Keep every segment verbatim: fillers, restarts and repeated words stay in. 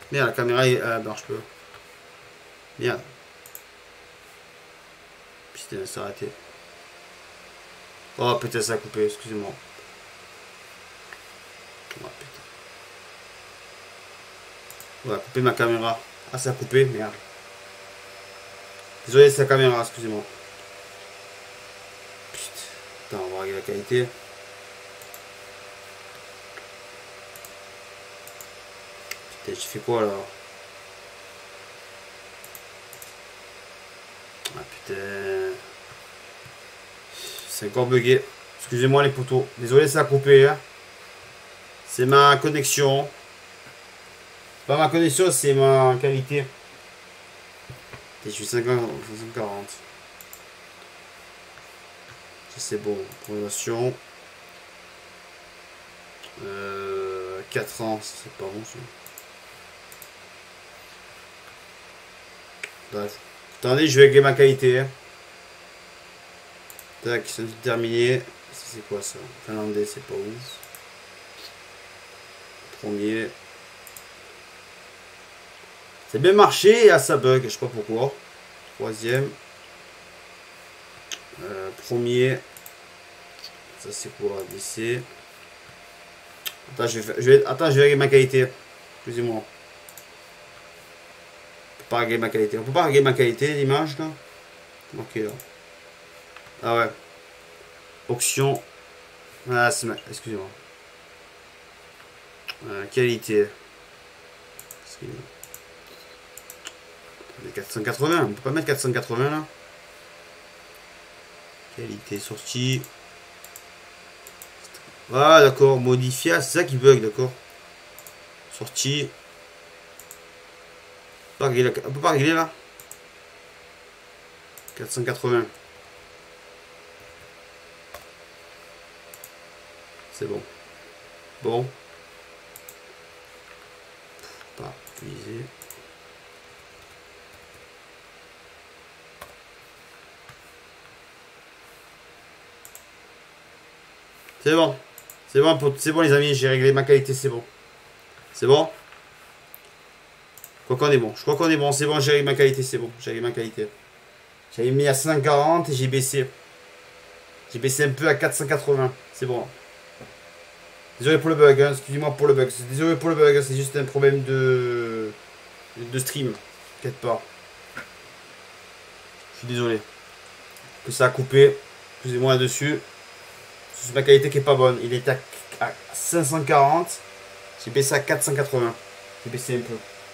Merde, la caméra elle marche pas. Merde. Putain, ça a arrêté. Oh putain, ça a coupé, excusez-moi. Oh putain. On va couper ma caméra. Ah, ça a coupé, merde. Désolé, c'est la caméra, excusez-moi. Putain, attends, on va régler la qualité. Putain, j'ai fait quoi là? Ah putain. C'est encore bugué. Excusez-moi les poteaux. Désolé, ça a coupé. Hein. C'est ma connexion. Pas ma connexion, c'est ma qualité. Je suis cinquante, quarante. Ça c'est bon. Progression. Euh, quatre ans, c'est pas bon ça. Bref. Attendez, je vais régler ma qualité. Hein. Tac, c'est terminé. C'est quoi ça? Finlandais, c'est pas ouf. Premier. C'est bien marché et à ça bug, je sais pas pourquoi. Troisième. Euh, premier. Ça c'est quoi? D C. Attends, je vais, je vais, attends, je vais régler ma qualité. Excusez-moi. On peut pas régler ma qualité. On peut pas régler ma qualité l'image là. Ok là. Ah ouais. Option. Ah, c'est ma... Excusez-moi. Euh, qualité. quatre cent quatre-vingts. On peut pas mettre quatre cent quatre-vingts là. Qualité sortie. Ah d'accord. Modifier. C'est ça qui bug, d'accord. Sortie. On peut pas régler là. quatre cent quatre-vingts. C'est bon. Bon. Pas utiliser. C'est bon. C'est bon, pour... c'est bon les amis, j'ai réglé ma qualité, c'est bon. C'est bon. Je crois qu'on est bon. Je crois qu'on est bon. C'est bon, j'ai réglé ma qualité, c'est bon. J'ai réglé ma qualité. J'avais mis à cinq cent quarante et j'ai baissé. J'ai baissé un peu à quatre cent quatre-vingts. C'est bon. Désolé pour le bug, hein. Excusez-moi pour le bug. Désolé pour le bug, c'est juste un problème de, de stream. T'inquiète pas. Je suis désolé. Que ça a coupé. Excusez-moi là-dessus. C'est ma qualité qui est pas bonne. Il était à cinq cent quarante. J'ai baissé à quatre cent quatre-vingts. J'ai baissé un peu.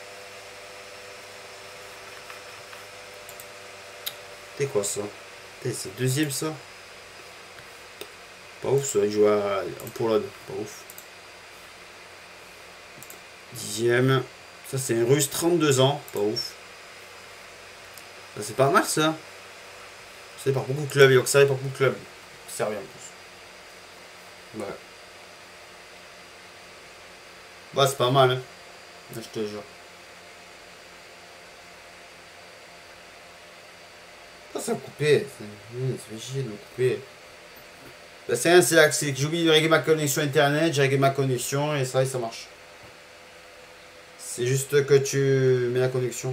C'est quoi ça? C'est deuxième ça? Pas ouf ça, il joue à, en Pologne. Pas ouf. Dixième. Ça c'est un russe, trente-deux ans. Pas ouf. Ça c'est pas mal ça. Ça par beaucoup de clubs. Il y a que ça par beaucoup de clubs. C'est rien en plus. Ouais. Bah c'est pas mal hein. Je te jure. Ah, ça a coupé. Ça fait chier de me couper. Bah, c'est rien, c'est là que j'ai oublié de régler ma connexion internet, j'ai réglé ma connexion et ça et ça marche. C'est juste que tu mets la connexion.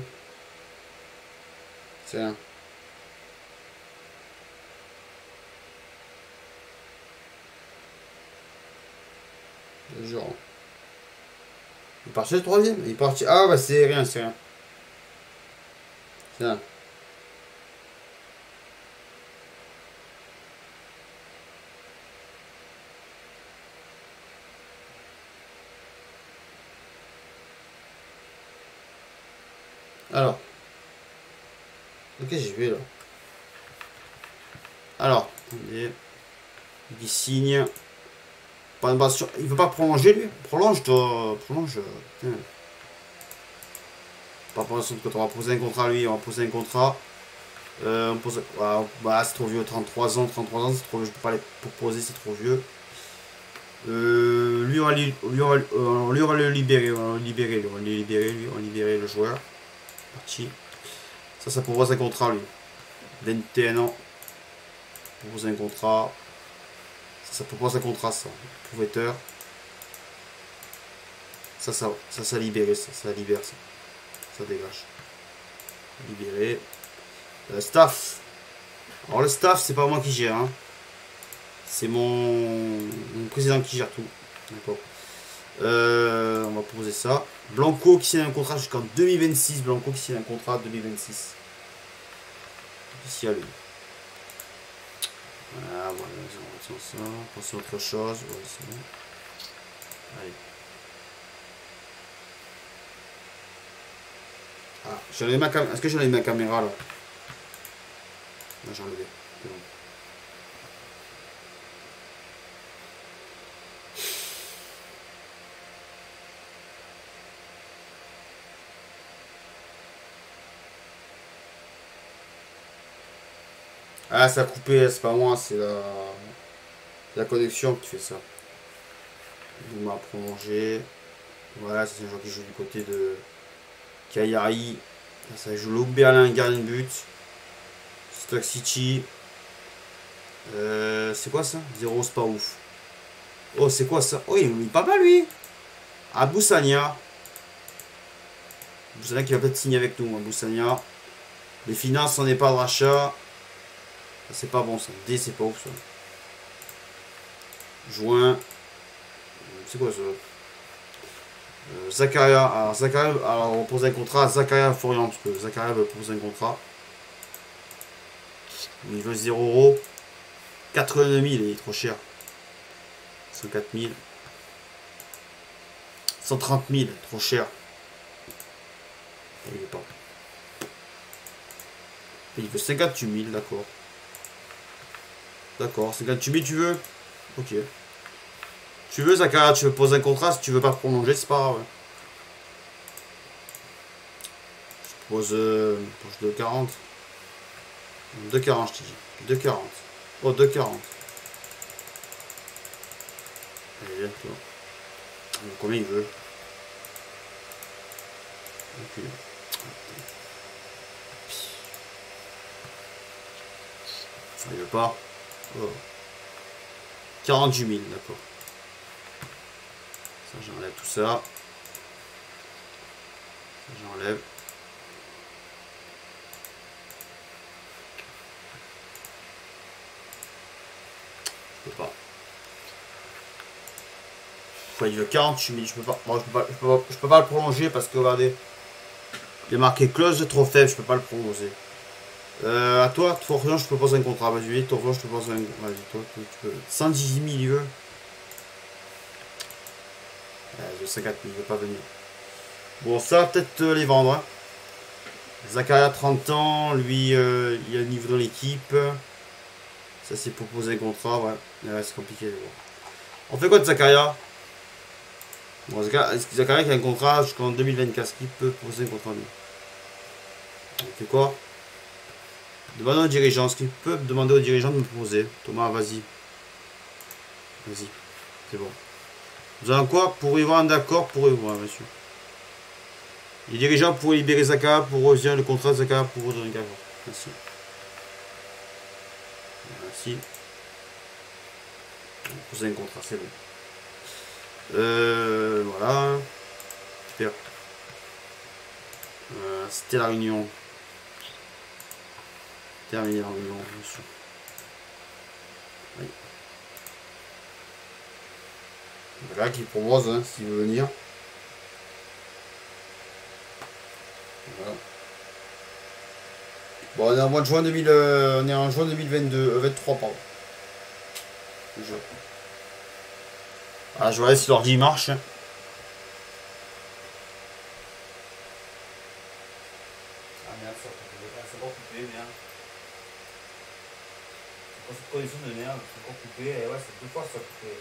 C'est rien. Genre. Il est parti le troisième. Il est parti. Ah bah c'est rien, c'est rien. C'est rien. Alors. Ok, j'ai vu là. Alors, attendez. Il dit signe. Pas de sur... Il veut pas prolonger lui. Prolonge toi. Prolonge. Putain. Pas pour l'instant, quand on va poser un contrat à lui, on va poser un contrat. Euh, on pose... ah, bah c'est trop vieux, trente-trois ans, trente-trois ans, c'est trop vieux, je peux pas les proposer, c'est trop vieux. Euh, lui, on va, li... lui, on va... Euh, lui, on va le libérer, on va le libérer, lui. On va le libérer, lui, on va libérer le joueur. Parti. Ça, ça propose un contrat, lui. vingt et un ans. Propose un contrat. Ça, ça propose un contrat, ça. Propriétaire. Ça, ça, ça, ça libéré, ça, ça libère, ça. Ça dégage. Libéré. Euh, staff. Alors le staff, c'est pas moi qui gère. Hein. C'est mon... mon président qui gère tout. D'accord. Euh, on va proposer ça. Blanco qui signe un contrat jusqu'en deux mille vingt-six. Blanco qui signe un contrat deux mille vingt-six. Ici à lui. Voilà, voilà, on va ça. Passer à autre chose. Ouais, c'est bon. Allez. Ah, j'ai enlevé ma caméra. Est-ce que j'ai enlevé ma caméra là? Là, j'ai enlevé. C'est bon. Ah, ça a coupé, c'est pas moi, c'est la... la connexion qui fait ça. Il m'a prolongé. Voilà, c'est un joueur qui joue du côté de Cagliari. Ça joue Luc Berlin, gardien de but. Stoke City. Euh, c'est quoi ça? Zéro, c'est pas ouf. Oh, c'est quoi ça? Oh, il est pas mal lui. Abou Sania. Abou Sania qui va peut-être signer avec nous. Abou Sania. Les finances, on n'est pas de rachat. C'est pas bon ça. D, c'est pas ouf ça. Juin. C'est quoi ça? euh, Zakaria. Alors, Zakaria, alors on pose un contrat à Zakaria Florian. Parce que Zakaria veut poser un contrat. Il veut zéro euros. quatre-vingt-deux mille, il est trop cher. cent quatre mille. cent trente mille, trop cher. Il est pas. Il veut cinquante-huit mille, d'accord. D'accord, cinquante-huit mille tu veux? Ok. Tu veux Zakaria, tu veux poser un contrat, si tu veux pas prolonger, c'est pas grave. Je pose euh, deux quarante. deux quarante je te dis. deux quarante. Oh, deux quarante. Allez, viens toi. Combien il veut? Ok. Il veut pas. Oh. quarante-huit mille, d'accord. Ça, j'enlève tout ça. Ça, j'enlève. Je peux pas. Enfin, il veut quarante-huit mille, je peux pas. Bon, je peux pas, je peux pas, je peux pas le prolonger parce que regardez. Il est marqué clause trop faible, je peux pas le prolonger. Euh, à toi, Florian, je te propose un contrat. Vas-y, Florian, je te propose un. Vas-y, toi, tu peux. cent dix mille, il veut. Euh, il veut cinquante mille, il veut pas venir. Bon, ça va peut-être euh, les vendre. Hein. Zakaria, trente ans, lui, euh, il a le niveau dans l'équipe. Ça, c'est pour poser un contrat, ouais. ouais c'est compliqué. Bon. On fait quoi de Zakaria? Bon, Zakaria, Zakaria qui a un contrat jusqu'en deux mille vingt-quatre, ce qu'il peut poser un contrat lui. On fait quoi? Demandez aux dirigeants, ce qu'il peut demander aux dirigeants de me poser. Thomas, vas-y. Vas-y. C'est bon. Vous avez quoi? Pour y voir un d'accord, pour y voir, monsieur. Les dirigeants pour libérer Zakaria, pour revenir le contrat de Zakaria pour redonner un d'accord. Merci. Merci. Poser un contrat, c'est bon. Euh, voilà. Super. Euh, C'était la réunion. Terminé la réunion, bien sûr. Oui. Voilà qui propose, hein, s'il veut venir. Voilà. Bon, on est en mois de juin deux mille, euh, on est en juin deux mille vingt-deux, euh, vingt-trois pardon. Je... Ah, je vois si l'ordi marche. Ah merde, ça c'est pas coupé, merde. C'est cette connexion de merde, c'est pas coupé, et ouais, c'est deux fois ça coupé.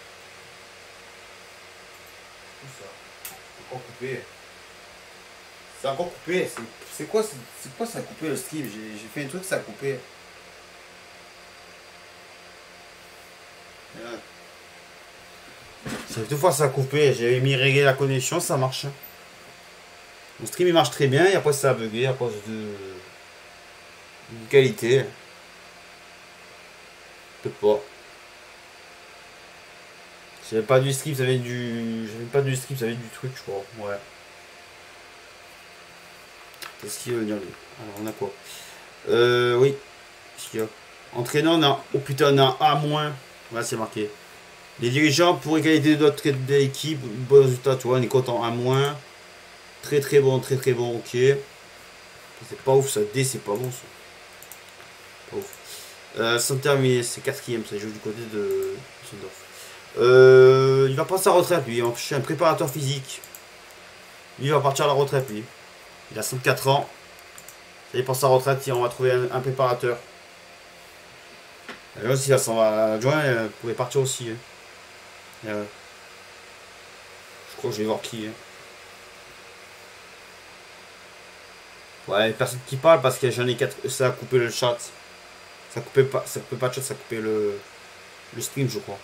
Tout ça. C'est encore coupé. C'est encore coupé. C'est quoi, c'est quoi ça a coupé le stream? J'ai fait un truc, ça a coupé. Ouais. C'est deux fois ça a coupé. J'ai mis régler la connexion, ça marche. Mon stream il marche très bien et après ça a bugué à cause de, de qualité. Peut-être pas. J'avais pas du strip, ça avait du. J'avais pas du strip, ça avait du truc, je crois. Ouais. Qu'est-ce qu'il veut venir lui? Alors on a quoi? Euh oui. Qu'est-ce qu'il y a? Entraîneur, on a. Oh putain, on a un A moins. Voilà, c'est marqué. Les dirigeants pour égalité de notre d'équipe, bon résultat, tu vois, on est content à moins. Très très bon, très très bon, ok. C'est pas ouf ça, D c'est pas bon ça. Pas ouf. Euh, sans terminer, c'est quatrième, ça joue du côté de Sondorf. Euh, il va prendre sa retraite lui, je suis un préparateur physique. Lui il va partir à la retraite lui. Il a soixante-quatre ans. Ça y est, pour sa retraite, on va trouver un, un préparateur. Et là aussi, ça s'en va adjoint, elle pouvait partir aussi. Hein. Euh, je crois que je vais voir qui. Hein. Ouais, personne qui parle parce que j'en ai quatre. Ça a coupé le chat. Ça coupait pas, ça coupait pas de chat, ça coupait le, le stream, je crois.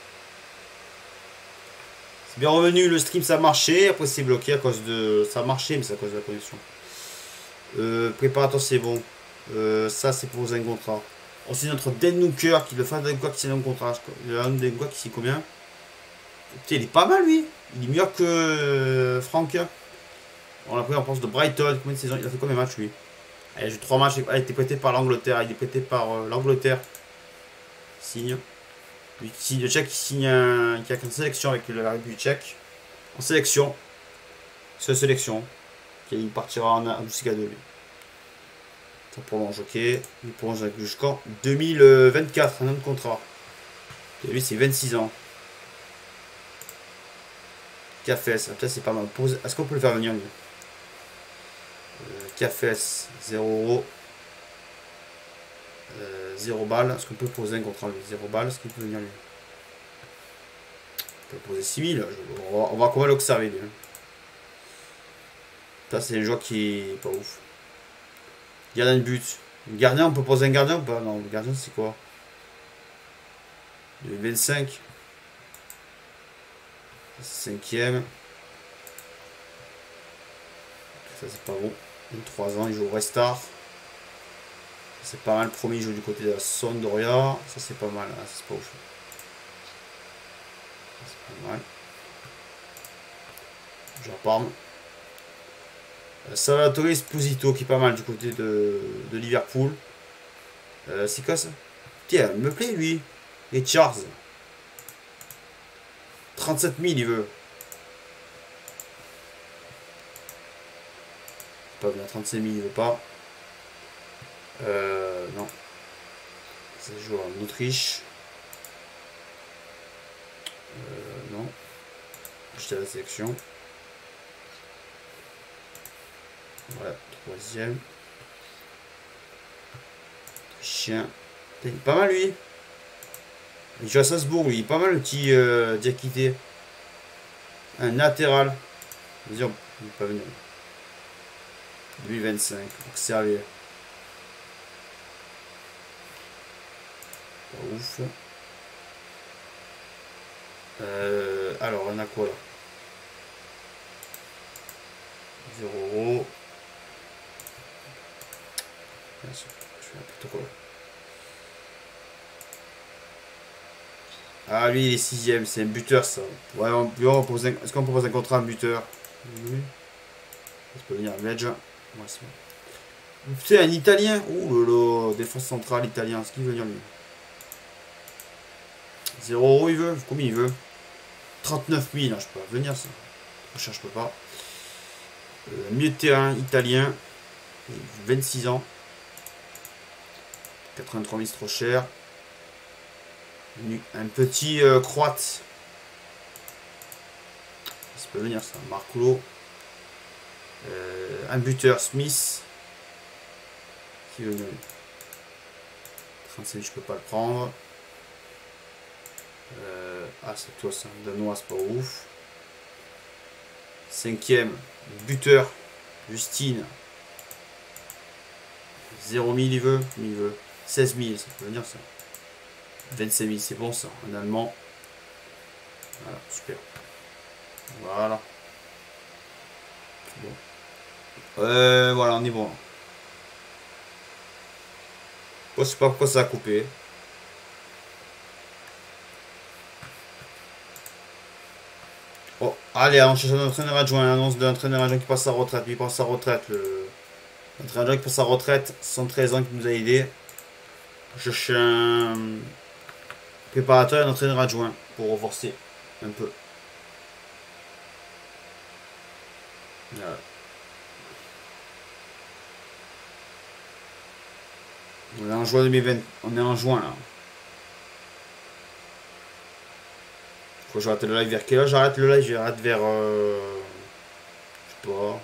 C'est bien revenu, le stream ça a marché. Après, c'est bloqué à cause de. Ça a marché, mais c'est à cause de la connexion. Euh, préparateur, c'est bon. Euh, ça, c'est pour un contrat. Ensuite, notre Den Nooker qui le fait d'un quoi qui signe un contrat. Il a un Den quoi qui signe combien? Putain, il est pas mal lui. Il est meilleur que euh, Franck. On l'a pris en pense de Brighton. Combien de saisons? Il a fait combien de matchs lui? Il a joué trois matchs. Il a été prêté par l'Angleterre. Il est prêté par euh, l'Angleterre. Signe. Lui qui signe le tchèque, qui signe un. Qui a une sélection avec la République tchèque. En sélection. C'est la sélection. Il partira en Amérique de lui. Ça prolonge, ok. Il prolonge jusqu'en deux mille vingt-quatre, un an de contrat. Et lui, c'est vingt-six ans. Cafès, peut-être c'est pas mal. Est-ce qu'on peut le faire venir lui? euh, Cafès, zéro euros. Euh, zéro balle. Est-ce qu'on peut poser un contrat lui? zéro balle, est-ce qu'il peut venir lui? On peut poser six mille. On va, on va comment l'observer lui. Ça, c'est un joueur qui est pas ouf. Gardien de but. Gardien, on peut poser un gardien ou pas? Non, le gardien, c'est quoi? deux mille vingt-cinq. Cinquième. Ça, c'est pas bon. vingt-trois ans, il joue au Restart. C'est pas mal. Le premier, il joue du côté de la Sampdoria. Ça, c'est pas mal. Ah, c'est pas ouf. C'est pas mal. Genre Parme. Salvatore Esposito qui est pas mal du côté de, de Liverpool. Euh, c'est quoi ça? Tiens, il me plaît lui. Et Charles. trente-sept mille il veut. Pas bien, trente-sept mille il veut pas. Euh, non. Ça joue en Autriche. Euh, non. J'étais à la sélection. Voilà, troisième. Chien. Il est pas mal lui. Il joue à Salzbourg lui. Il est pas mal le petit euh, Diakité. Un latéral. Vas-y, on peut pas venir. deux mille vingt-cinq. Observer. Pas ouf. Euh, alors, on a quoi là? zéro euros. Je fais n'importe quoi. Ah, lui, il est sixième, c'est un buteur, ça. Ouais, on, on propose un, est-ce qu'on propose un contrat à un buteur? Oui. Ça peut venir, Medja. Ouais, c'est bon. Putain, un italien. Ouh là là, défense centrale italien. Est-ce qu'il veut venir, lui? zéro euros, il veut? Combien il veut? trente-neuf mille, hein, je peux pas venir, ça. Je cherche, je peux pas. Euh, milieu de terrain, italien. vingt-six ans. quatre-vingt-trois mille, c'est trop cher. Un petit euh, croate. Ça peut venir ça. Marclo. Euh, un buteur Smith. Qui veut venir. trente-cinq, je peux pas le prendre. Euh, ah, c'est toi ça. Danois, c'est pas ouf. Cinquième. Buteur. Justine. zéro mille il veut. Il veut. seize mille, ça peut venir ça. vingt-cinq mille, c'est bon ça, en allemand. Voilà, super. Voilà. Bon. Euh, voilà, on est bon. Je sais pas pourquoi ça a coupé. Oh, allez, on cherche un entraîneur adjoint. Annonce d'un entraîneur adjoint qui passe sa retraite. Lui, il passe sa retraite. Le... L'entraîneur adjoint qui passe sa retraite. soixante-treize ans qui nous a aidé. Je cherche un préparateur et un entraîneur adjoint pour renforcer un peu. Voilà. On est en juin deux mille vingt. On est en juin là. Faut que j'arrête le live vers quelle heure? J'arrête le live, j'arrête vers. Euh... Je sais pas.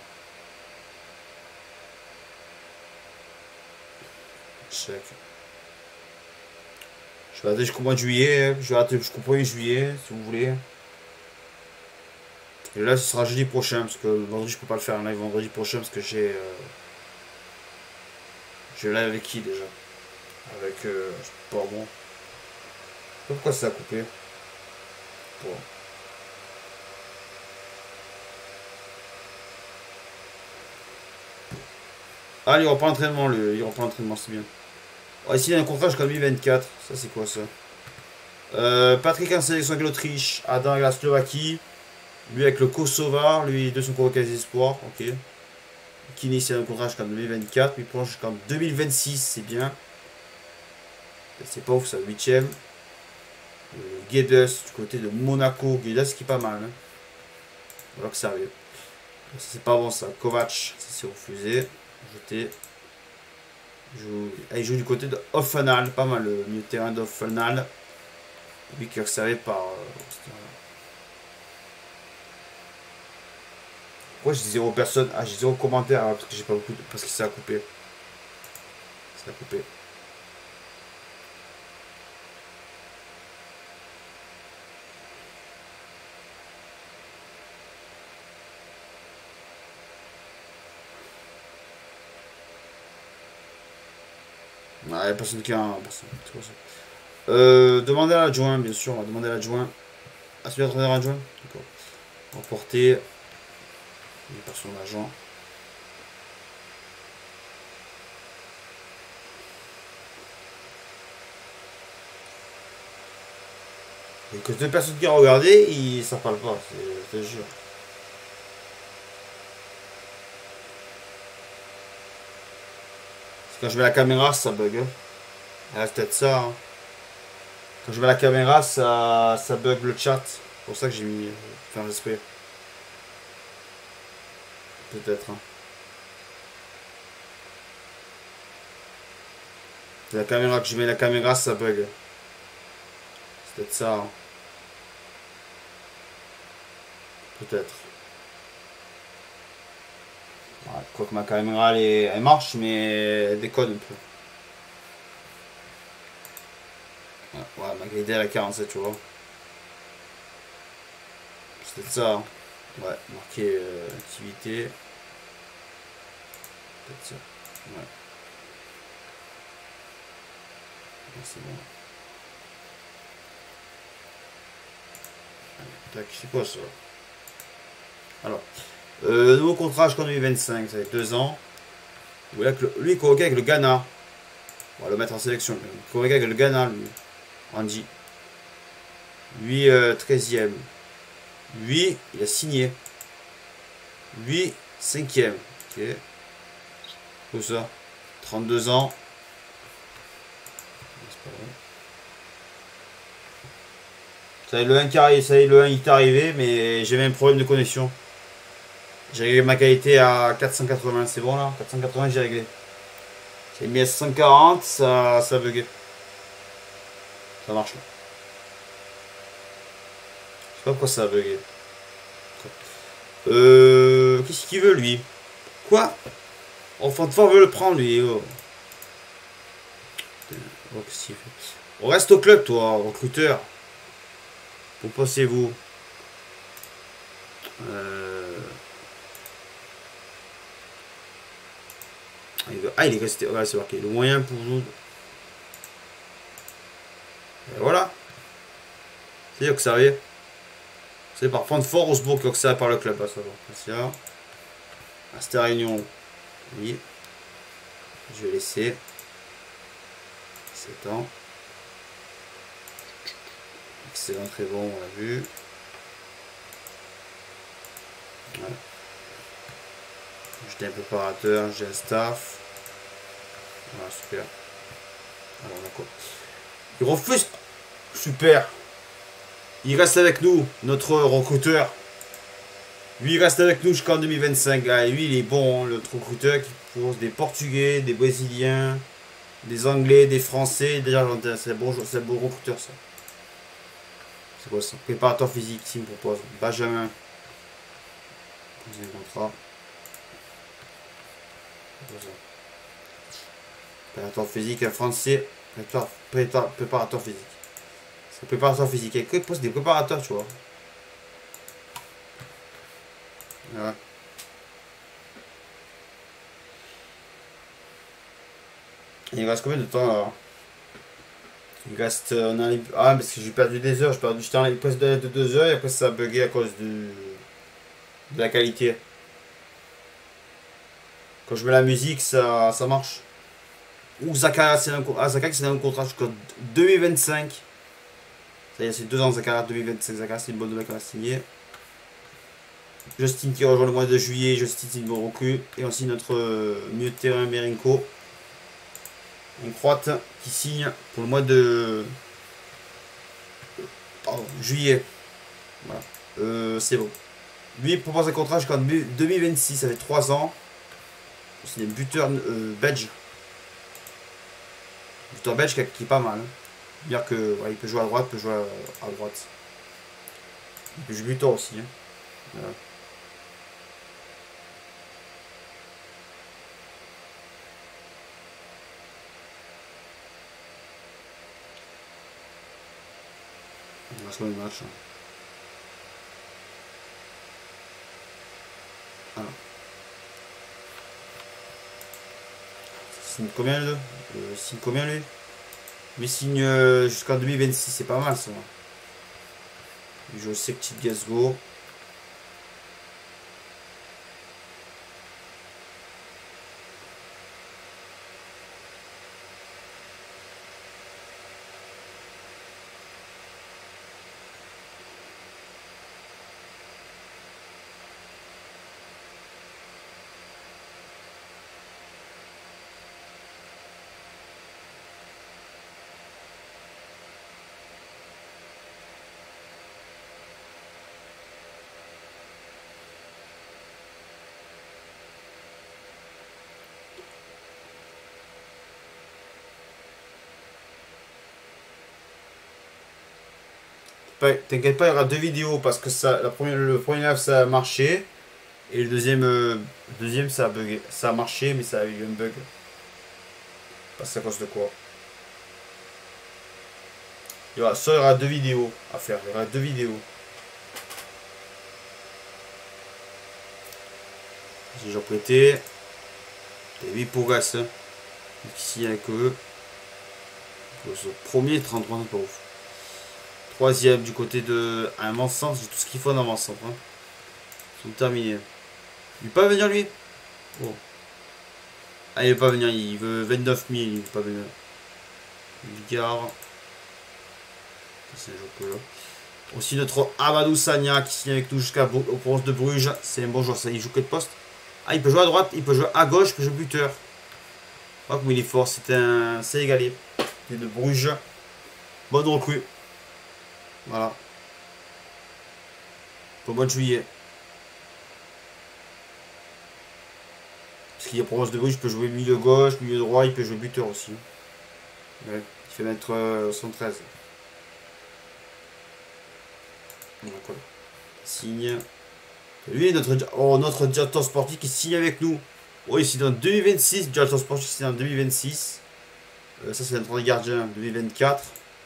Check. Je vais arrêter jusqu'au mois de juillet. Je vais arrêter jusqu'au premier juillet si vous voulez. Et là ce sera jeudi prochain parce que vendredi je peux pas le faire un live vendredi prochain parce que j'ai. Euh... J'ai live avec qui déjà? Avec. Euh... Je sais pas bon. Je sais pas pourquoi ça a coupé. Bon. Ah, il reprend l'entraînement, le... il reprend l'entraînement, c'est bien. Oh, ici, il y a un contrat jusqu'en deux mille vingt-quatre. Ça, c'est quoi ça? euh, Patrick en sélection avec l'Autriche. Adam avec la Slovaquie. Lui avec le Kosovo. Lui, deux sont convoqués des espoirs. Ok. Qui initie un contrat jusqu'en deux mille vingt-quatre. Puis plonge jusqu'en deux mille vingt-six. C'est bien. C'est pas ouf, ça. huitième. Euh, Guedes du côté de Monaco. Guedes qui est pas mal. Hein. Voilà que ça arrive. C'est pas bon ça. Kovac. Ça c'est refusé. Jeté. Il joue, ah, il joue du côté de Offenhal, pas mal le milieu de terrain d'Offenhal. Lui qui est observé par. Euh, Pourquoi j'ai zéro personne? Ah, j'ai zéro commentaire hein, parce que j'ai pas beaucoup de... Parce que ça a coupé. Ça a coupé. Ouais, il y a personne qui a un. Personne. C'est quoi ça? Euh, demandez à l'adjoint, bien sûr. On va demander à l'adjoint. Ah, celui d'entraîneur adjoint? D'accord. Emporter. Il est par son agent. Et que deux personnes qui ont regardé, il... ça parle pas, je te jure. Quand je mets la caméra, ça bug. Hein. Ah, c'est peut-être ça. Hein. Quand je mets la caméra, ça, ça bug le chat. C'est pour ça que j'ai mis. Enfin, j'espère. Peut-être. Hein. C'est la caméra que je mets la caméra, ça bug. C'est peut-être ça. Hein. Peut-être. Ouais, quoi que ma caméra, elle, est... elle marche, mais elle déconne un peu. Ouais, ouais ma qualité elle a quarante-sept, tu vois. C'est peut-être ça. Hein. Ouais, marqué euh, activité. Peut-être ça. Ouais. C'est bon. Tac, c'est quoi ça? Alors, euh, nouveau contrat jusqu'en deux mille vingt-cinq, ça fait deux ans. Lui, il est convoqué avec le Ghana. On va le mettre en sélection. Il est convoqué avec le Ghana, lui. Andy. Lui, euh, treizième. Lui, il a signé. Lui, cinquième. Ok. Tout ça. trente-deux ans. Ça y est, le un qui arrive, ça y est, le un il est arrivé, mais j'avais un problème de connexion. J'ai réglé ma qualité à quatre cent quatre-vingts, c'est bon là? quatre cent quatre-vingts j'ai réglé. J'ai mis à cent quarante, ça, ça a bugué. Ça marche là. Je sais pas pourquoi ça a bugué. Euh. Qu'est-ce qu'il veut lui? Quoi? Enfant de fort veut le prendre lui. Oh. Oh, qu'est-ce qu'il fait? On reste au club toi, recruteur. Où pensez-vous? euh... Ah, il est resté. Ouais, c'est marqué. Le moyen pour nous. Et voilà. C'est dire que ça arrive. C'est par point de fort Osbourg que ça par le club. Ah, ça va. C'est là. À cette réunion. Oui. Je vais laisser. sept ans. Excellent, très bon, on l'a vu. Voilà. J'ai un préparateur, j'ai un staff. Voilà, super. Alors, d'accord. Il refuse. Super. Il reste avec nous, notre recruteur. Lui, il reste avec nous jusqu'en deux mille vingt-cinq. Ah, lui, il est bon, hein, notre recruteur qui pose des Portugais, des Brésiliens, des Anglais, des Français, des Argentins. C'est un bon, c'est un bon recruteur, ça. C'est quoi ça? Préparateur physique, s'il me propose. Benjamin. Posez un contrat. Préparateur physique, un français. Préparateur, préparateur physique. C'est préparateur physique. Il y a que poste des préparateurs, tu vois. Ouais. Il reste combien de temps là? Il reste. On a, ah, parce que j'ai perdu des heures. J'ai perdu. J'étais en live presque de deux heures et après ça a bugué à cause de, de la qualité. Quand je mets la musique, ça, ça marche. Ou Zakaria, c'est un, ah, Zakaria, c'est un contrat jusqu'en deux mille vingt-cinq. Ça y est, c'est deux ans Zakaria, deux mille vingt-cinq. Zakaria, c'est une bonne nouvelle qu'on a signé. Justin qui rejoint le mois de juillet. Justin, c'est une bonne recrue. Et aussi notre euh, milieu de terrain, Merinko. Un croate qui signe pour le mois de pardon, juillet. Voilà. Euh, c'est bon. Lui il propose un contrat jusqu'en deux mille vingt-six, ça fait trois ans. C'est un buteur euh, belge. Buteur belge qui est pas mal. Hein. Dire que ouais, il peut jouer à droite, il peut jouer à, à droite. Il peut jouer buteur aussi. Hein. Voilà. On va se le match. Hein. Alors. Signe combien le euh, Signe combien lui? Mais signe euh, jusqu'en deux mille vingt-six, c'est pas mal ça. Il joue au Celtic Glasgow. T'inquiète pas, il y aura deux vidéos parce que ça, la première, le premier live ça a marché et le deuxième, euh, deuxième ça a bugué. Ça a marché mais ça a eu un bug. Parce que à cause de quoi? Il y aura, ça, il y aura deux vidéos à faire. Il y aura deux vidéos. J'ai déjà prêté. Et huit pour Gas. Ici avec eux. Premier trente-trois, c'est pas ouf. Troisième du côté de un Vincent, j'ai tout ce qu'il faut dans Vincent. Hein. Ils sont terminés. Il veut pas venir lui. Oh. Ah, il veut pas venir, il veut vingt-neuf mille, il veut pas venir. Vigard. C'est un jeu là. Aussi notre Amadou Sagna qui signe avec nous jusqu'à au Provence de Bruges. C'est un bon joueur, ça il joue que de poste. Ah, il peut jouer à droite, il peut jouer à gauche, il peut jouer buteur. Oh, comme il est fort, c'est un Sénégalais. Il est de Bruges. Bonne recrue. Voilà. Pour le mois de juillet. Parce qu'il y a Provence de Bruges, il peut jouer milieu gauche, milieu droit, il peut jouer buteur aussi. Ouais, il fait mettre euh, cent treize. Voilà. Signe. Lui, notre, oh, notre directeur sportif qui signe avec nous. Oh, ici dans deux mille vingt-six, le directeur sportif c'est en deux mille vingt-six. Euh, ça, c'est notre gardien deux mille vingt-quatre.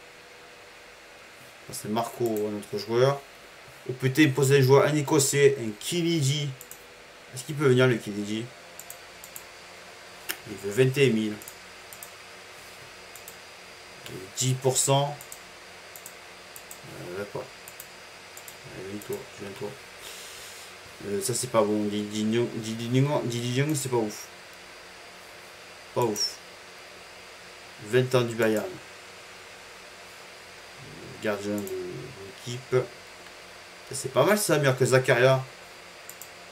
C'est Marco, notre joueur. Ou peut-être il pose un joueur, un Écossais, un Kiniji. Est-ce qu'il peut venir le Kiniji? Il veut vingt et un mille. dix pour cent. Euh, là quoi. Allez, toi, je viens toi. Euh, ça c'est pas bon. Didi Young, c'est pas ouf. Pas ouf. vingt ans du Bayern. Gardien de l'équipe. C'est pas mal ça, meilleur que Zakaria.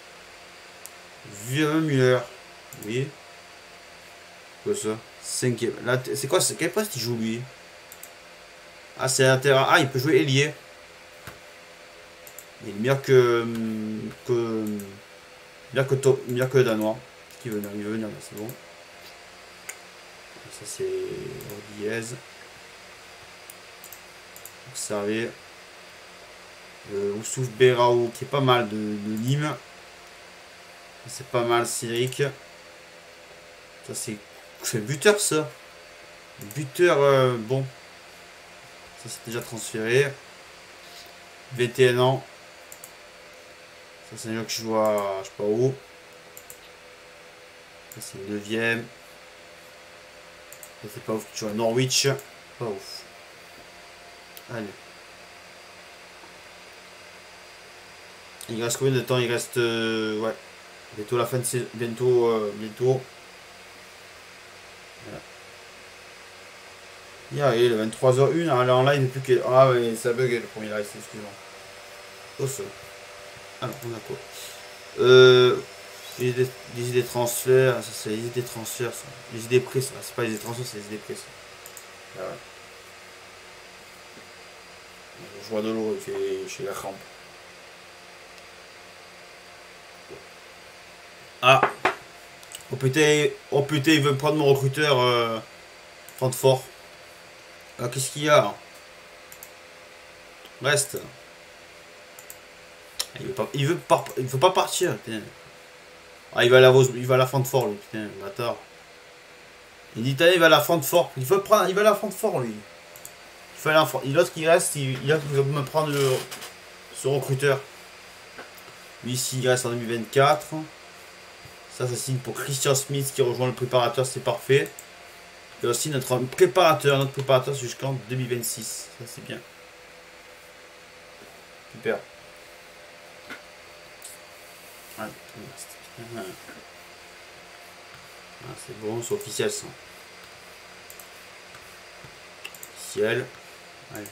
Vieux Muller. Oui. Quoi ça? Cinquième. Là, c'est quoi? Quel poste il joue lui? Ah, c'est intéressant. Ah, il peut jouer ailier. Il est meilleur que. que. Meilleur que, to, meilleur que le Danois. Qui veut venir? Il veut venir, c'est bon. Ça, c'est. Diaz. Observez. Euh, Oussouf Berraou, qui est pas mal de, de Nîmes. C'est pas mal, Cédric. Ça, c'est. C'est buteur, ça. Buteur, euh, bon. Ça, c'est déjà transféré. vingt et un ans. Ça, c'est un joueur qui joue à. Je sais pas où. Ça, c'est le neuvième. Ça, c'est pas ouf. Qui joue à Norwich. Pas ouf. Allez. Il reste combien de temps? Il reste. Euh, ouais. Bientôt la fin de saison. Bientôt. Euh, bientôt. Voilà. Il y a le vingt-trois heures une. Alors en live, plus que. Ah ouais, ça bug le premier live, excuse-moi. Oh ça. Alors, on a quoi? Euh. Les idées, les idées transferts. Ça, c'est les idées transferts. Ça. Les idées prises. C'est pas les idées transferts, c'est les idées prises. Ah ouais. Je vois de l'eau chez la rampe. Ah. Oh putain, oh putain, il veut prendre mon recruteur euh, Francfort. Ah, qu'est-ce qu'il y a? Reste. Il veut pas, il veut pas, il veut pas partir. Putain. Ah, il va à la Rose, il va à la Francfort, lui. Putain, bâtard. Il dit, il va à la Francfort. Il veut prendre, il va à la Francfort, lui. Il fait l'enfant. L'autre qui reste, il, il va me prendre le, ce recruteur. Lui, ici, il reste en deux mille vingt-quatre. Ça, ça signe pour Christian Smith qui rejoint le préparateur, c'est parfait. Et aussi notre préparateur, notre préparateur jusqu'en deux mille vingt-six. Ça, c'est bien. Super. Ah, c'est bon, c'est officiel ça. Officiel. Allez.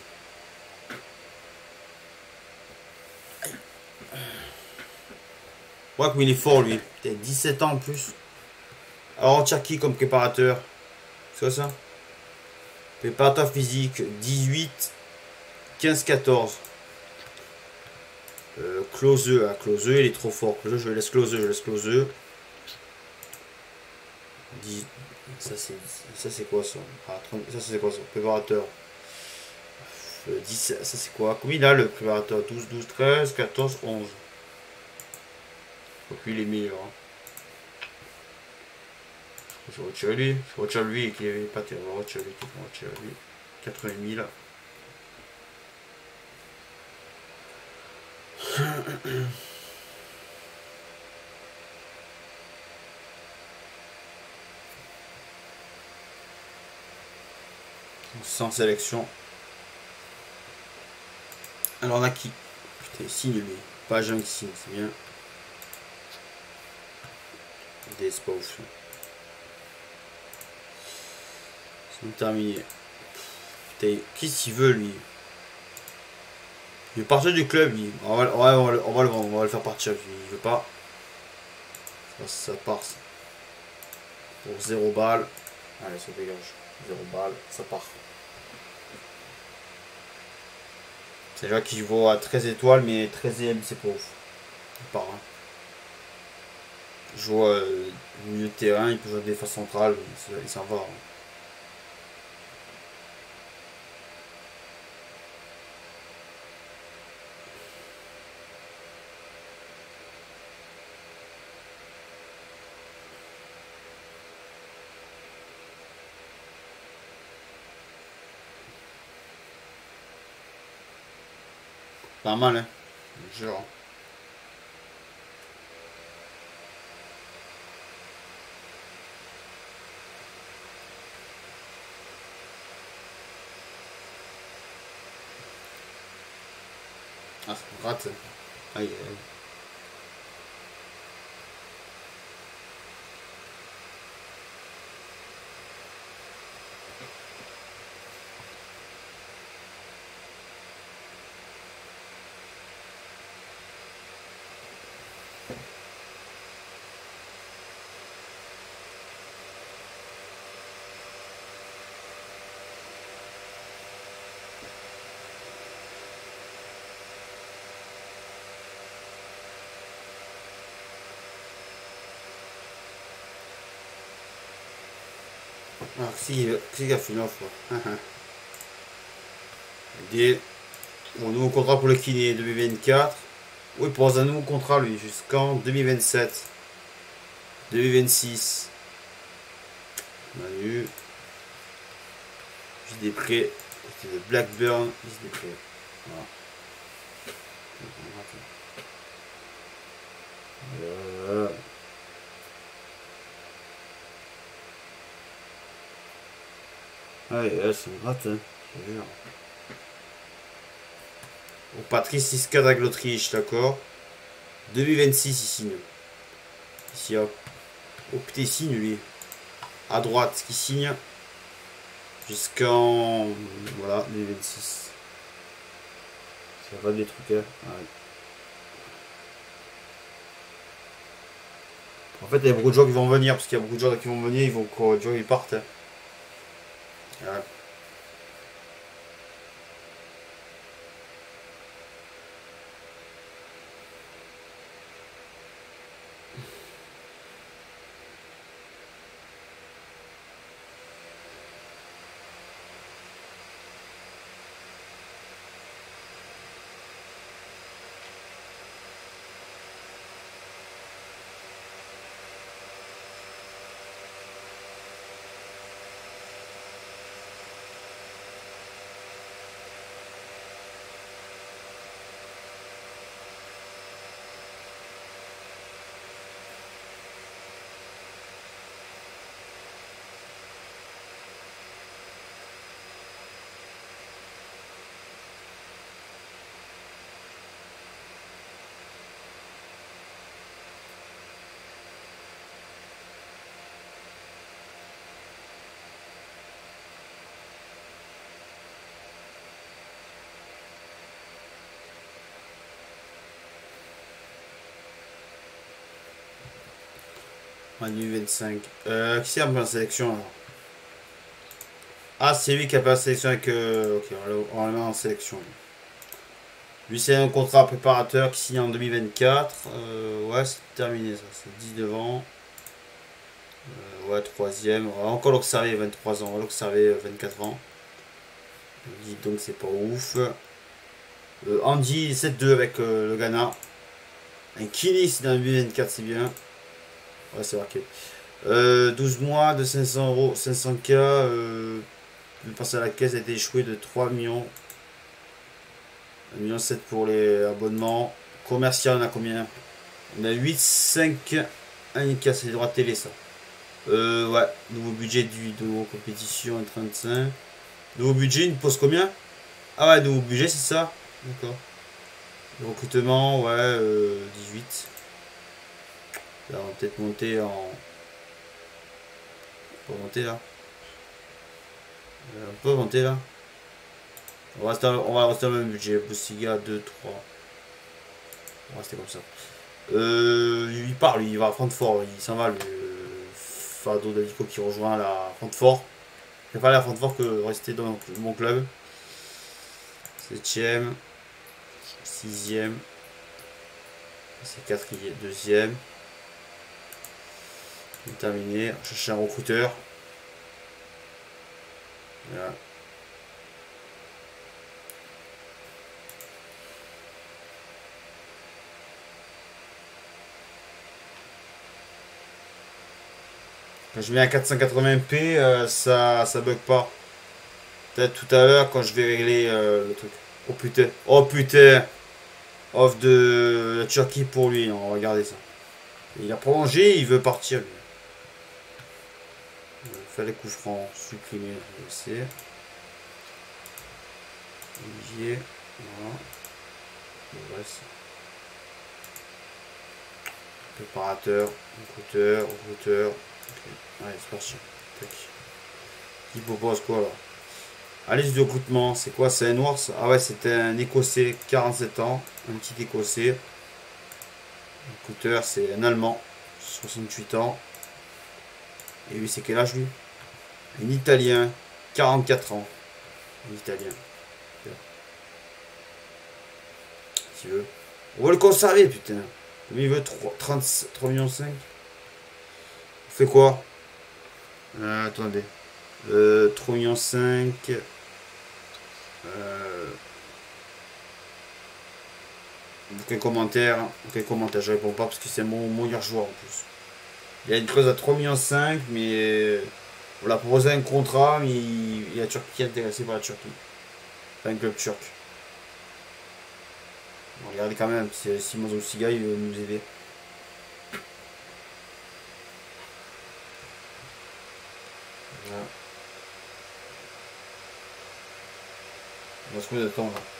Ouais, mais il est fort lui. T'as dix-sept ans en plus. Alors on tire qui comme préparateur? C'est quoi ça? Préparateur physique dix-huit, quinze, quatorze. Euh, Closeux, ah, Closeux, il est trop fort. Closeux, je laisse Closeux, je laisse Closeux. dix... Ça c'est ça c'est quoi ça? Ah, ça c'est quoi ça? Préparateur. Euh, dix, ça c'est quoi? Combien il a le préparateur? douze, douze, treize, quatorze, onze. Donc lui il est meilleur. Hein. Je retire lui, je retire lui qui est pas terrible. Je retire lui, je retire lui. quatre-vingt mille. Sans sélection. Alors on a qui? Putain, signe lui. Pas jeune qui signe, c'est bien. Des c'est pas ouf. C'est terminé. Putain, qu'est-ce qu'il veut lui? Il veut partir du club lui. On va, on va, on va, on va, le, on va le faire partir. Il veut pas. Ça, ça part. Ça. Pour zéro balle. Allez, ça dégage. zéro balle, ça part. C'est là qui vaut à treize étoiles, mais treizième, c'est pas ouf. Il part. Hein. Il joue euh, au milieu de terrain, il peut jouer des défense centrale, il s'en va. Hein. Pas mal, hein. Je jure. Ah, c'est rate. Aïe, aïe. Ah, si, qui a fait une offre. Des... Bon, nouveau contrat pour le kiné deux mille vingt-quatre. Oui, il propose un nouveau contrat lui jusqu'en deux mille vingt-sept. deux mille vingt-six. Manu. Juste des prêts. C'était de Blackburn. Juste des prêts. Voilà. Euh... Allez, là, c'est une rate, hein. Je jure. Bon, Patrice Iscade avec l'Autriche, d'accord. deux mille vingt-six, il signe. Ici, hop. Oh putain, il signe lui. À droite, qui signe. Jusqu'en. Voilà, deux mille vingt-six. Ça va des trucs, hein. Ouais. En fait, il y a beaucoup de gens qui vont venir, parce qu'il y a beaucoup de gens qui vont venir, ils vont quoi, des gens ils partent. Hein. Ouais. Manu vingt-cinq. Euh, qui c'est un peu en sélection alors? Ah, c'est lui qui a pas la sélection avec. Euh, ok, on va le mettre en sélection. Lui, c'est un contrat préparateur qui signe en deux mille vingt-quatre. Euh, ouais, c'est terminé ça. C'est dix devant. Euh, ouais, troisième. On va encore l'observer, vingt-trois ans. On va l'observer, vingt-quatre ans. Donc, c'est pas ouf. Euh, Andy, sept deux avec euh, le Ghana. Un Kini, c'est dans deux mille vingt-quatre, c'est bien. Ouais, c'est marqué. Euh, douze mois de cinq cents euros, cinq cents K. Euh, le passé à la caisse a été échoué de trois millions. un million sept pour les abonnements. Commercial, on a combien? On a huit, cinq, un K, c'est les droits de télé ça. Euh, ouais, nouveau budget du nouveau compétition trente-cinq. Nouveau budget, il pose combien? Ah ouais, nouveau budget, c'est ça? D'accord. Le recrutement, ouais, euh, dix-huit. Là, on va peut-être monter en. On peut monter là. Euh, on peut monter là. On va rester, on va rester au même budget. Boussiga deux, trois. On va rester comme ça. Euh, il part, lui, il va à Francfort. Il s'en va, le Fado Dalico qui rejoint la Francfort. Il préfère aller à Francfort que rester dans mon club. Septième. Sixième. C'est quatrième. Deuxième. Terminé. On cherche un recruteur. Voilà. Quand je mets à quatre cent quatre-vingts p, euh, ça, ça bug pas. Peut-être tout à l'heure quand je vais régler euh, le truc. Oh putain. Oh putain. Off de la Turquie pour lui. Non, on va regarder ça. Il a prolongé, il veut partir lui. Il fait les coups francs. Supprimer. Laisser. Olivier. Voilà. Le reste. Préparateur. Recruteur. Recruteur. Okay. Allez, c'est parti. Tac. Il propose quoi là? Ah, liste de recrutement, c'est quoi? C'est un noir ça? Ah ouais, c'était un écossais, quarante-sept ans, un petit écossais. Recruteur, c'est un allemand, soixante-huit ans. Et lui, c'est quel âge lui? Un italien, quarante-quatre ans. Un italien. Si tu veux. On va le conserver, putain. Comme il veut, trois millions cinq. On fait quoi? euh, Attendez. Euh, trois millions cinq. Euh, aucun commentaire. Aucun commentaire, je réponds pas parce que c'est mon meilleur joueur en plus. Il y a une clause à trois millions cinq, mais on l'a proposé un contrat, mais il, il y a Turquie qui est intéressé par la Turquie. Pas un club turc. Bon, regardez quand même, si Simon Zoussiga il veut nous aider. Voilà. On va se trouver de temps là.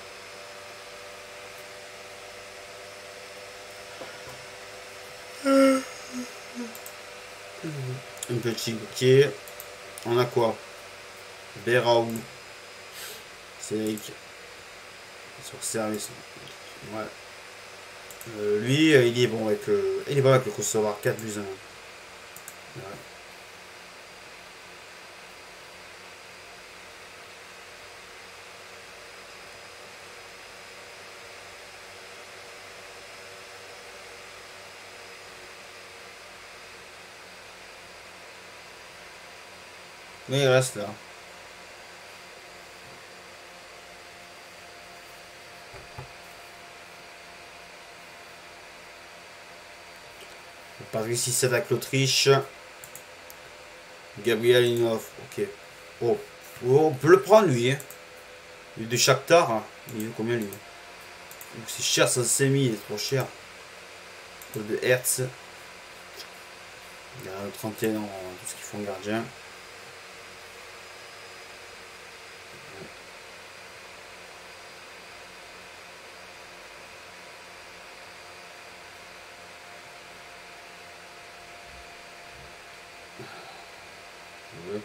Un petit bouquet. On a quoi? Beraou. C'est sur service. Ouais. Euh, lui, euh, il est bon avec, euh, il est bon avec le Kosovo. quatre buts un. Ouais. Mais il reste là. Paris six sept avec l'Autriche. Gabriel Inhoff, ok. Oh. Oh, on peut le prendre lui. Hein. Il est de Shakhtar. Hein. Il est combien lui? C'est cher, ça s'est mis, il est trop cher. De Hertz. Il a trente et un ans, tout ce qu'ils font gardien. Ouais.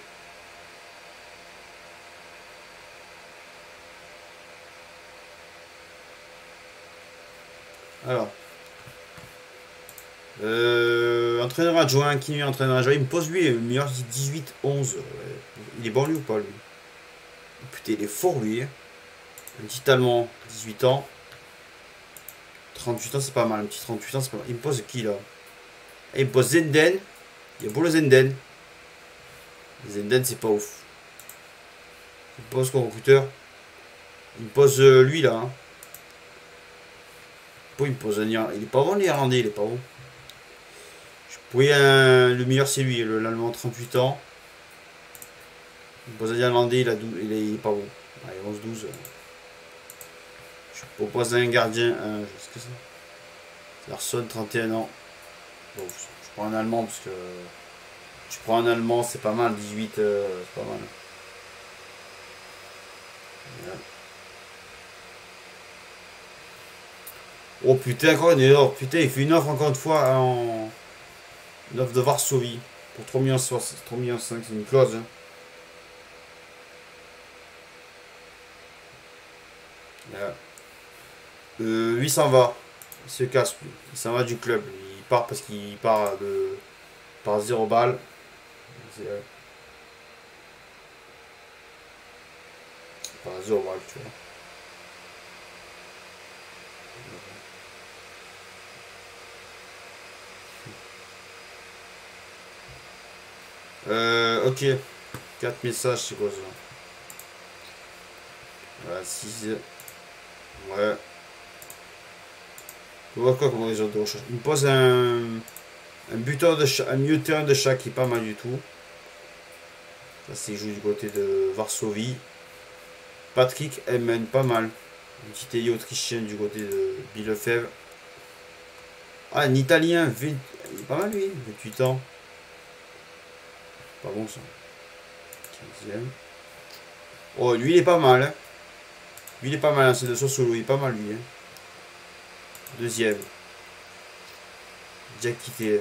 Alors. Euh, entraîneur adjoint, qui est entraîneur adjoint? Il me pose lui, le meilleur dix-huit onze. Ouais. Il est bon lui ou pas lui? Putain, il est fort lui. Un petit allemand, dix-huit ans. trente-huit ans, c'est pas mal. Un petit trente-huit ans, c'est pas mal. Il me pose qui là? Il me pose Zenden. Il y a beau le Zenden. Zenden, c'est pas ouf. Il me pose quoi, recruteur? Il me pose euh, lui là. Hein. Il me pose un Il est pas bon, l'Irlandais, il est pas bon. Oui, euh, le meilleur c'est lui, l'allemand trente-huit ans. Le Brésilien irlandais, il, a douze, il, est, il est pas bon. Allez, onze douze. Je propose un gardien. Euh, Qu'est-ce que c'est? Larson, trente et un ans. Bon, je prends un allemand parce que. Je prends un allemand, c'est pas mal. dix-huit, euh, c'est pas mal. Voilà. Oh putain, encore une offre. Putain, il fait une offre encore une fois en. Une offre de Varsovie. Pour trois millions cinq, c'est une clause. Hein. Voilà. Euh, lui s'en va. Il se casse. Il s'en va du club. Il part parce qu'il part de. Par zéro balle. Par zéro balle, tu vois. Euh, ok. quatre messages, c'est quoi ça? Voilà, six. Ouais. On voit quoi comme réseau de recherche? Il me pose un. Un buteur de chat, un milieu de terrain de chat qui est pas mal du tout. Ça, c'est joue du côté de Varsovie. Patrick Emmen, pas mal. Un petit ailier autrichien du côté de Bielefeld. Ah, un italien, il est pas mal lui, vingt-huit ans. Pas bon ça. quinzième. Oh, lui il est pas mal. Hein. Lui il est pas mal, hein. C'est de Sosolo, il est pas mal lui. Hein. Deuxième. Jack quitté.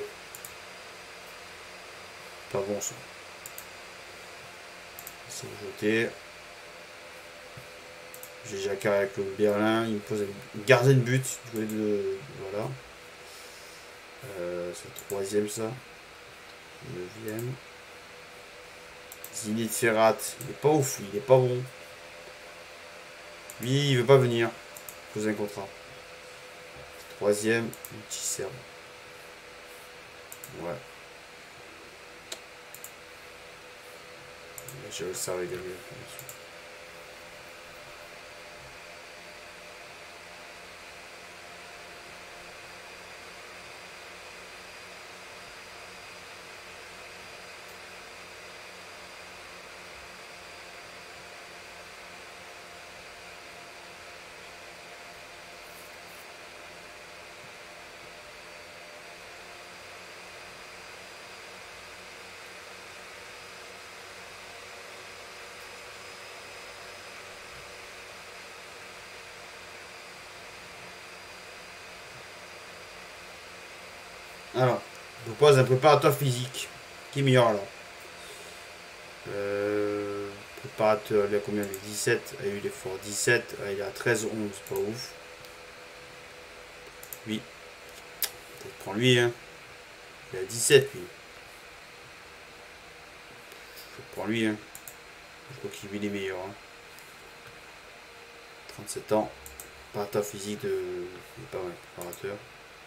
Pas bon ça. C'est jeté. J'ai Jacques avec le Berlin. Il me pose un gardien de but. Du côté de. Voilà. Euh, c'est le troisième ça. Neuvième. Zinit Ferrat. Il est pas ouf, il est pas bon. Lui, il veut pas venir. Poser un contrat. Troisième, un petit serbe. Ouais. je le savais de lui. Alors, je vous pose un préparateur physique. Qui est meilleur alors euh, Préparateur, il a combien lui dix-sept. Il a eu l'effort dix-sept. Il a treize onze, pas ouf. Oui. Peut-être prends lui, hein. Il a dix-sept lui. Je prends lui, hein. Je crois qu'il est meilleur. Hein. trente-sept ans. Préparateur physique de. Il est pas mal, préparateur.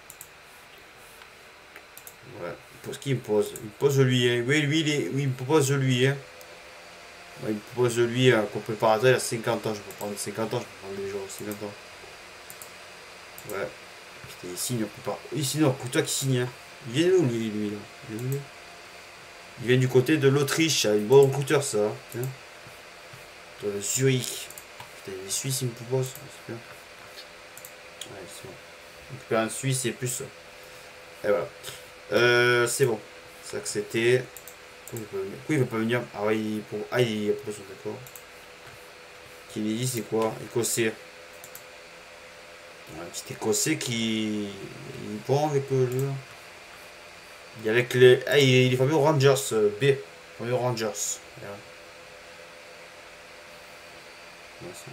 Ouais. Pour ce qu'il me pose. Il me pose lui, hein. Oui, lui, il est... oui, il me propose lui, hein. Ouais, il me propose lui, hein, comme préparateur, il a cinquante ans. Je peux prendre cinquante ans, je peux prendre les jours cinquante ans. Ouais. Putain, il signe, on peut pas. Il signe, c'est toi qui signe, hein. Il vient d'où lui, lui, là il vient, d'où il vient du côté de l'Autriche, un bon recruteur, ça. Hein. De Zurich. Putain, les Suisses, ils me proposent. C'est bien. Ouais, c'est bon. Donc, un Suisse, c'est plus ça. Et voilà. Euh, c'est bon. C'est accepté. Pourquoi il veut pas venir? Ah ouais, il, pour... ah, il a proposé, d'accord. Kennedy, c'est quoi? Écossais. Un petit écossais qui. Il est bon avec le jeu. Il est avec les. Ah, il est fameux aux Rangers. euh, B. Fameux aux Rangers. Voilà. Voilà, ça.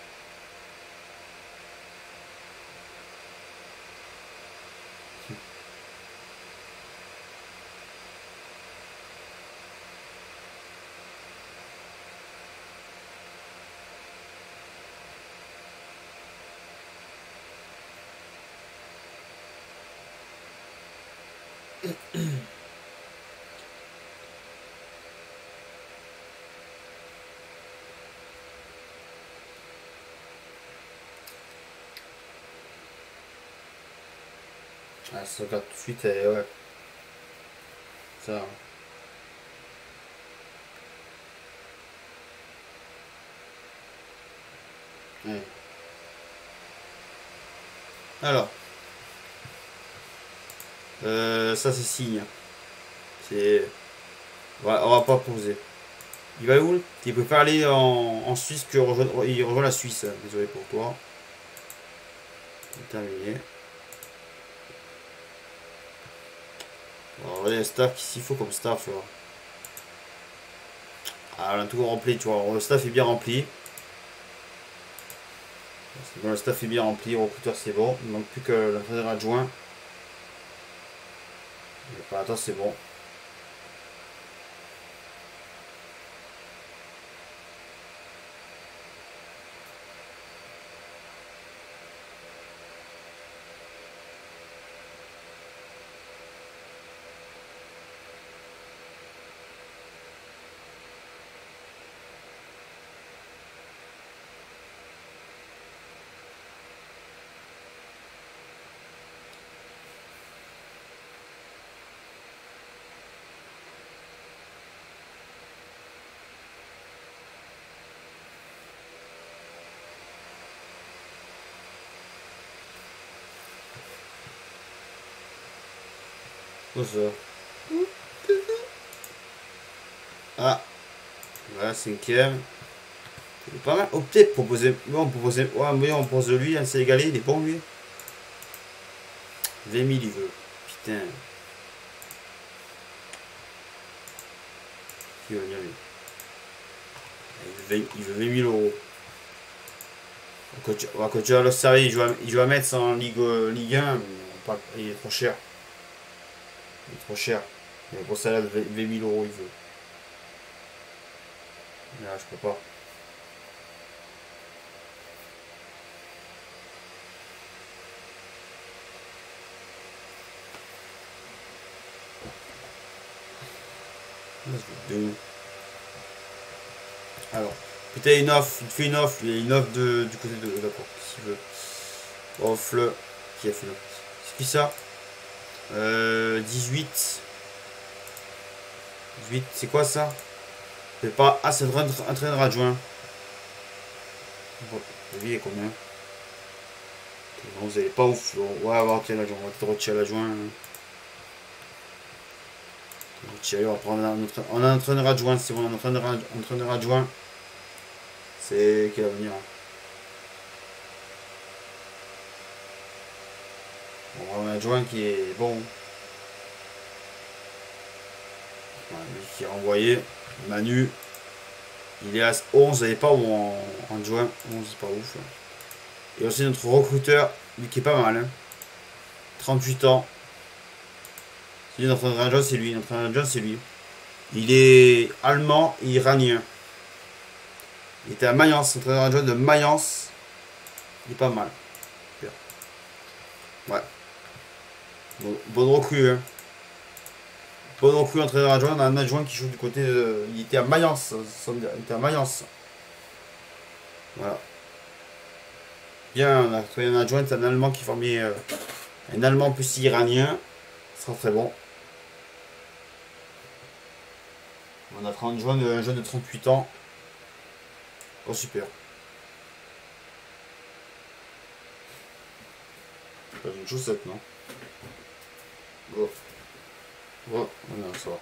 Ah, ça regarde tout de suite, et ouais. Ça. Hein. Ouais. Alors. Euh, ça, c'est signe. C'est. Ouais, on va pas poser. Il va où? Il peut pas aller en, en Suisse que rejoindre, il rejoint la Suisse. Désolé pour toi. Terminé. Alors, regardez le staff, qu'est-ce qu'il faut comme staff là. Ah, on a tout rempli, tu vois. Le staff est bien rempli. C'est bon, le staff est bien rempli. Le recruteur, c'est bon. Il ne manque plus que l'entraîneur adjoint. Le préparateur, c'est bon. Quoi ça? Ah, voilà, cinquième. C'est pas mal. Oh, peut-être proposer. Ouais, on proposait. Ouais, mais on propose lui, un Sénégalais, il est bon lui. vingt mille il veut. Putain. Qui va venir lui? Il veut vingt, il veut vingt mille euros. Quand tu, ouais, quand tu vas le servir, il joue à, il joue à Metz en Ligue, euh, Ligue un, mais on parle- il est trop cher. Il est trop cher. Il a un gros salaire de vingt mille euros, il veut. Là, je peux pas. Là, je veux deux. Alors, putain, une offre, il te fait une offre, il y a une offre de, du côté de. D'accord, s'il veut. Offre. Qui a fait l'offre? C'est qui ça? euh, dix-huit. dix-huit, c'est quoi ça? C'est pas. Ah, c'est un entraîneur adjoint. Bon, lui, il est combien? Non, vous allez pas ouf. Ouais, on va retirer l'adjoint. On va peut-être retirer l'adjoint. On va prendre un autre. On a un entraîneur adjoint, c'est bon, un entraîneur, entraîneur adjoint. C'est qui va venir. On a un adjoint qui est bon. Voilà, lui qui est renvoyé. Manu. Il est à onze, il n'est pas en, en juin. onze, c'est pas ouf. Et aussi notre recruteur, lui qui est pas mal. Hein. trente-huit ans. C'est lui, notre entraîneur, c'est lui. Notre entraîneur, c'est lui. Il est allemand et iranien. Il était à Mayence, entraîneur adjoint de Mayence. Il est pas mal. Ouais. Bon, bonne recrue. Hein. Bonne recrue, entraîneur adjoint. On a un adjoint qui joue du côté de. Il était à Mayence. Il était à Mayence. Voilà. Bien, on a trouvé un adjoint, un Allemand qui formait. Euh, un Allemand plus iranien. Ça sera très bon. On a un jeune, un jeune de trente-huit ans. Oh, super. Pas une chaussette, non? Bon. Bon, non, ça va.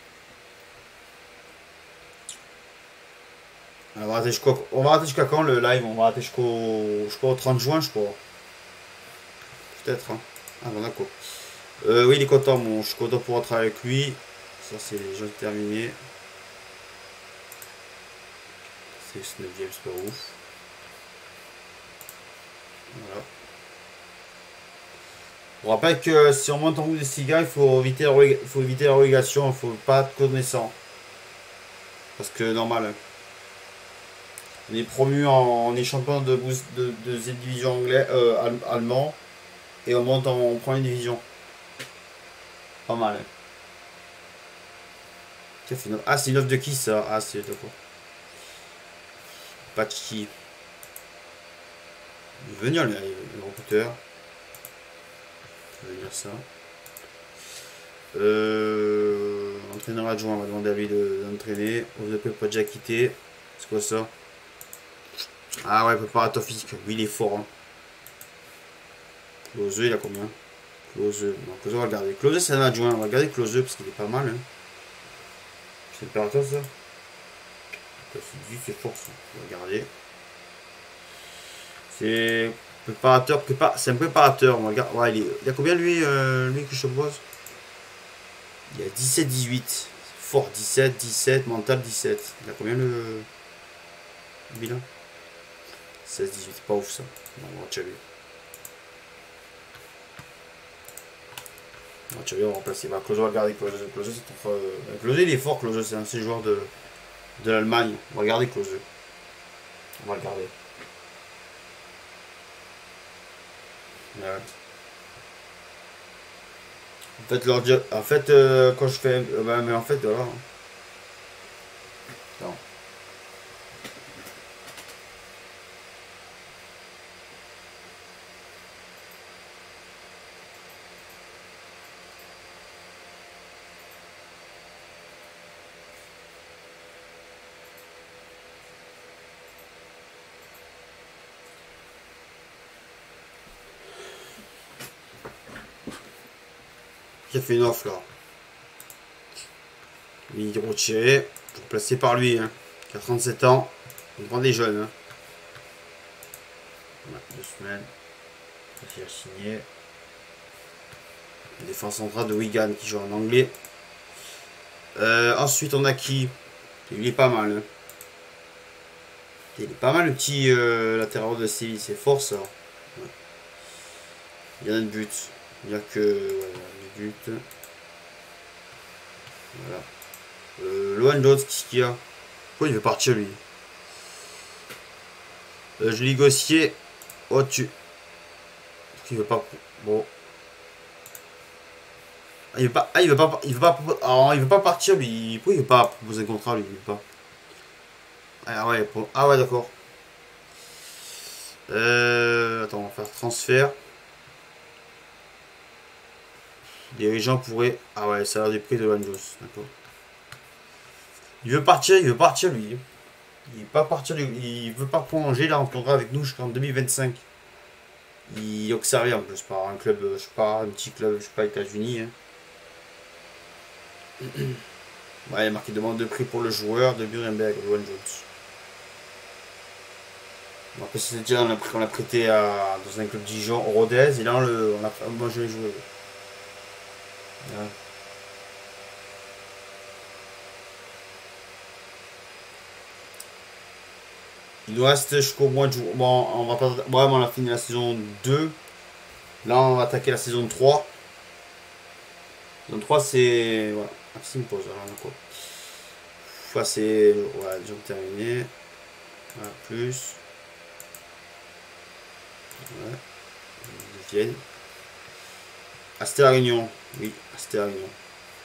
On va rater jusqu'à, on va rater jusqu'à quand le live? On va rater jusqu'au, jusqu'au trente juin, je crois. Peut-être, hein. Ah bon, d'accord. Euh, oui, il est content, bon, je suis content pour rentrer avec lui. Ça, c'est déjà terminé. C'est neuvième, c'est pas ouf. Voilà. On rappelle que si on monte en bout des cigares, il faut éviter la, il faut éviter la relégation, il ne faut pas être connaissant. Parce que normal. Hein. On est promu en, on est champion de, de, de cette division anglais, euh, allemand. Et on monte en, en première division. Pas mal. Hein. Ah, c'est une offre de qui ça? Ah, c'est d'accord. Patchi. Il veut venir, le, le recruteur. Il veut venir ça. Euh, entraîneur adjoint, on va demander à lui d'entraîner. On ne peut pas déjà quitter. C'est quoi ça? Ah ouais, préparateur physique. Lui, il est fort. Hein. Closeux, il a combien? Closeux. Non, Closeux, on va regarder. Closeux, c'est un adjoint. On va regarder Closeux parce qu'il est pas mal. Hein. C'est préparateur, ça? C'est fort, ça. On va regarder. C'est préparateur. Prépar... C'est un préparateur. On va regarder. Ouais, il, est... il a combien, lui, euh, lui que je te propose? Il y a dix-sept dix-huit. Fort dix-sept, dix-sept, mental dix-sept. Il a combien le bilan? seize dix-huit, pas ouf ça. Non, on va retirer lui. On va retirer, on va remplacer. Bah, Closeux, on va regarder Closeux. Closeux, c'est trop... euh... Closeux, il est fort, Closeux. C'est un de ces joueurs de, de l'Allemagne. On va regarder Closeux. On va regarder. Ouais. En fait, leur dire, en fait, euh, quand je fais, euh, bah, mais en fait, voilà. Non. Qui a fait une offre là. Il est retiré, remplacé par lui, hein, qui a trente-sept ans. On prend des jeunes. Hein. Ouais, deux semaines. Il a signé. Défense centrale de Wigan qui joue en anglais. Euh, ensuite, on a qui? Il est pas mal. Hein. Il est pas mal le petit euh, latéral de Séville, c'est fort ça. Ouais. Il y a un but. Il n'y a que ouais, le but. Voilà. Euh, Loan Jones, qu'est-ce qu'il y a? Pourquoi il veut partir lui? euh, Je négociais. Oh tu. Il veut pas. Bon. Ah, il veut pas. Ah il veut pas. Il veut pas. Ah, il veut pas partir lui. Pourquoi il veut pas proposer un contrat lui? Il veut pas. Ah ouais, pour... ah ouais, d'accord. Euh, attends, on va faire transfert. Dirigeant pourrait. Ah ouais, ça a l'air du prix de Jones, d'accord. Il veut partir, il veut partir lui. Il veut pas partir, il veut pas prolonger là en contrat avec nous jusqu'en deux mille vingt-cinq. Il est observé en plus par un club, je sais pas, un petit club, je sais pas, États-Unis. Hein. Ouais, il a marqué demande de prix pour le joueur de Nuremberg, Luan Jones. Bon, après, c'est déjà, on l'a prêté à, dans un club Dijon, au Rodez, et là, on le, on a, moi je l'ai joué. Ouais. Il nous reste jusqu'au mois de juin. Bon, on va pas. Ouais, mais on a fini la saison deux. Là, on va attaquer la saison trois. La saison trois, c'est. Voilà. Maxime pause. Alors, on a quoi. Enfin, c'est. Ouais, déjà terminé. Voilà, plus. Ouais. Ils viennent. Ah, c'était la Réunion. Oui, c'était la Réunion.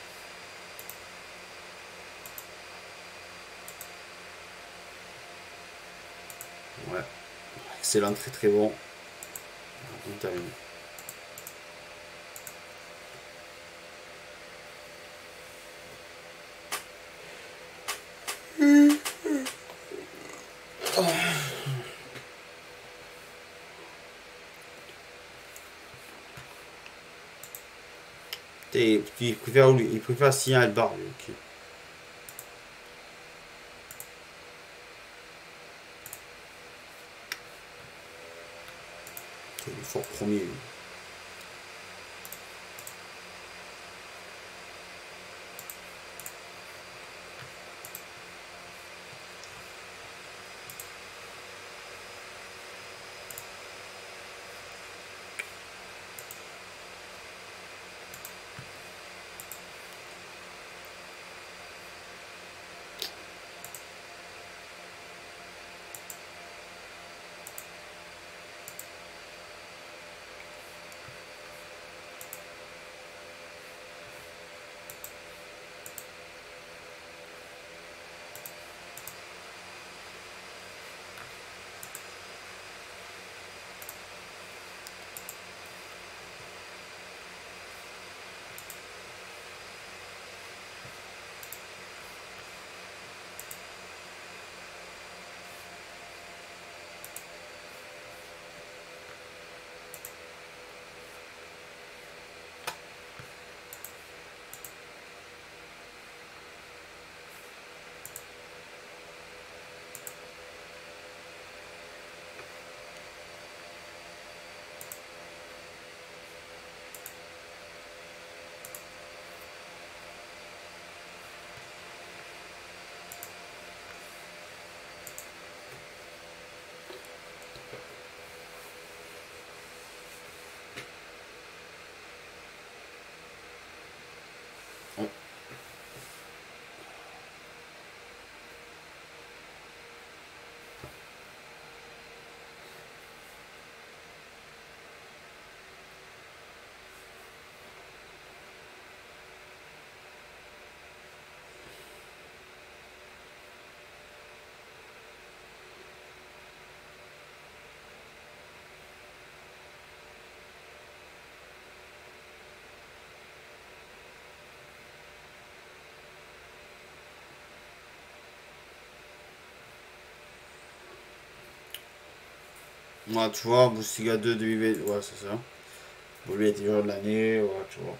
Ouais. Excellent, très très bon. On termine. Et il préfère, il préfère signer à bar, lui. Okay. Il est fort premier. Lui. Moi, tu vois, Boustiga deux, deux mille vingt. Ouais, c'est ça. Bon, lui, il était joueur de l'année. Ouais, tu vois.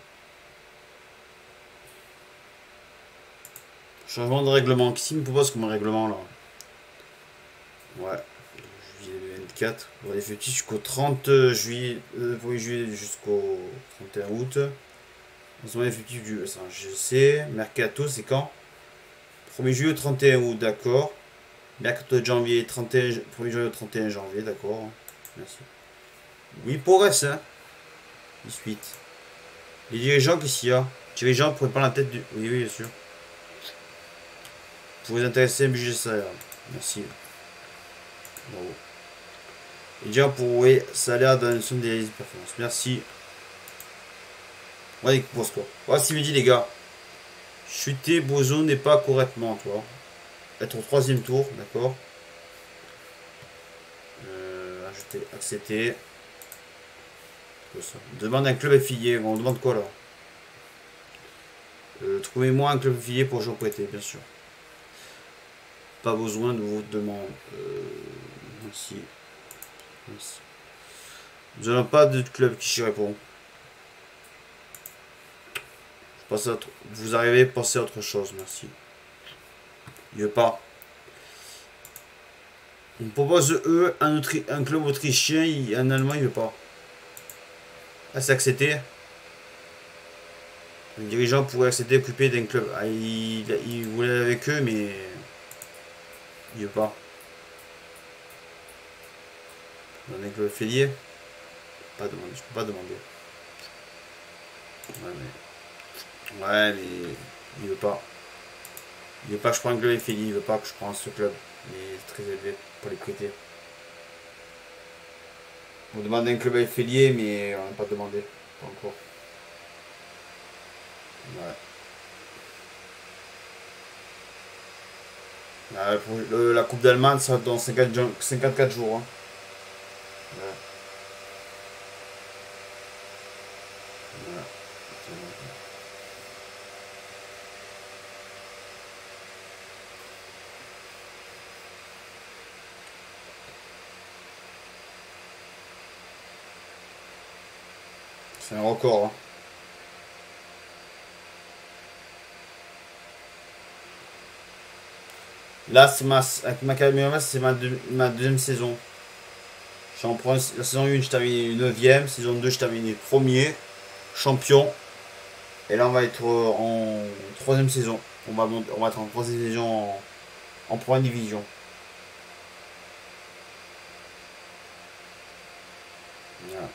Changement de règlement. Qui s'y me propose comme règlement là? Ouais. Juillet vingt-quatre. Pour les effectifs jusqu'au trente juillet. Euh, premier juillet jusqu'au trente et un août. Lancement effectif du. Ça, je sais. Mercato, c'est quand? premier juillet au trente et un août, d'accord. Mercato de janvier, trente et un, premier juillet au trente et un janvier, d'accord. Merci. Oui, progresse, hein. dix-huit. Les dirigeants, qu'est-ce qu'il y a? Les dirigeants pourraient prendre la tête du. Oui, oui, bien sûr. Pour vous intéresser à un budget salaire. Merci. Bravo. Et déjà pour oui, salaire dans une somme des performances. Merci. Ouais, pour quoi. Ouais, s'il me dit les gars. Chuter Bozo n'est pas correctement, toi. être au troisième tour, d'accord. Euh, ajouter, accepter. Ça. Demande un club affilié. On demande quoi là? euh, Trouvez-moi un club affilié pour jouer au prêté, bien sûr. Pas besoin de votre demande. Euh, merci. merci. Nous n'avons pas de club qui s'y répond. Je passe à autre... Vous arrivez à penser à autre chose, merci. Il veut pas. On propose eux un, Autri... un club autrichien, il... un allemand il veut pas. Ah, c'est accepté. Le dirigeant pourrait accepter d'occuper d'un club. Ah, il... il voulait avec eux, mais il veut pas. Dans un club affilié. Pas demander, je peux pas demander. Ouais mais. Ouais mais. Il veut pas. Il veut pas que je prenne un club affilié, il veut pas que je prenne ce club. Il est très élevé pour les prêter. On demande un club affilié mais on n'a pas demandé. Pas encore. Ouais. Ouais, pour le, la Coupe d'Allemagne, ça dans cinquante-quatre jours. Hein. Ouais. Ouais. C'est un record. Hein. Là, c'est ma, avec ma Maccabi, c'est ma, deux, ma deuxième saison. J'en prends la saison un, je termine neuvième. Saison deux, je termine premier. Champion. Et là, on va être en troisième saison. On va, on va être en troisième saison en, en première division. Voilà.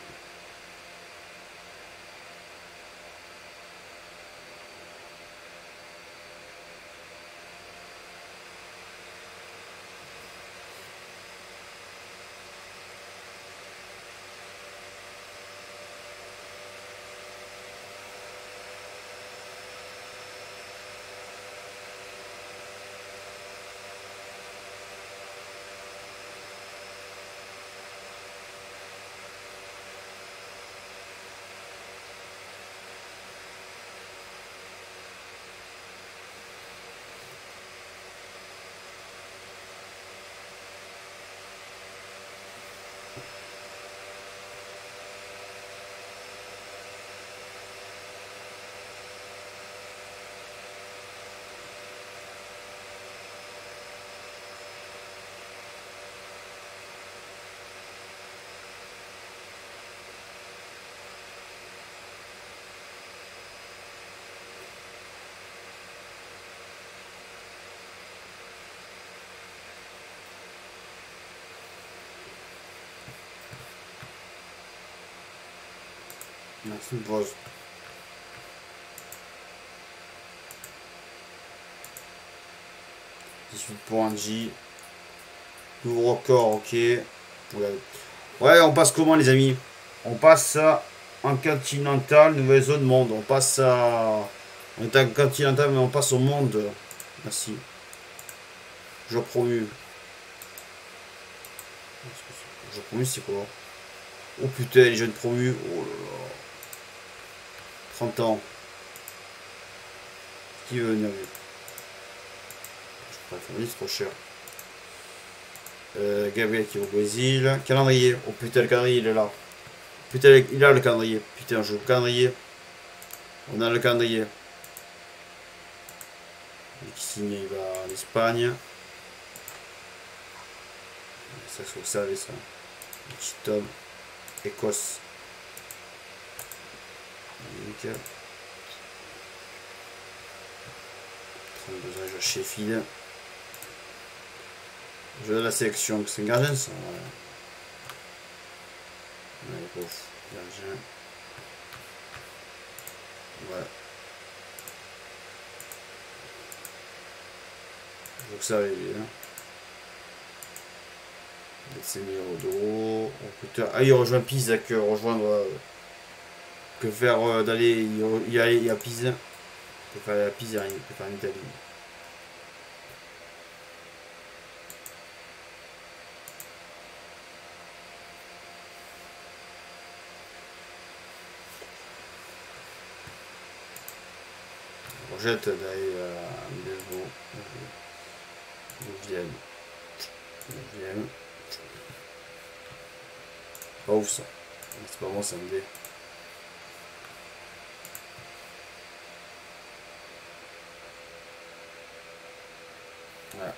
Merci, une pause. dix-huit points J. Nouveau record, ok. Ouais, on passe comment les amis? On passe à un continental, nouvelle zone monde. On passe à. On est un continental, mais on passe au monde. Merci. Je promu. Je promu, c'est quoi? Oh putain, les jeunes promus. Oh là là. trente ans. Qui veut venir? Je préfère, c'est trop cher. Euh, Gabriel qui est au Brésil. Calendrier. Oh putain, le calendrier il est là. Putain, il a le calendrier. Putain, je joue le calendrier. On a le calendrier. Qui signe, il va en Espagne. Ça, faut savez ça. Petit Tom. Écosse. Nickel. trente-deux ans, je vais chez Sheffield. Je de la sélection, c'est un gardien ça. Ouais. Ouais, bof, gardien. Ouais. Je veux que ça arrive. Hein. C'est mis au dos. Oh putain. Ah, il rejoint Pise, que rejoindre. Euh, que faire euh, d'aller. Il, il, il y a Pise. Il peut faire la Pise, il peut faire une Italie. courgette dai devo neuvième. neuvième. Pas ouf ça. C'est pas bon, ça me dit. Voilà.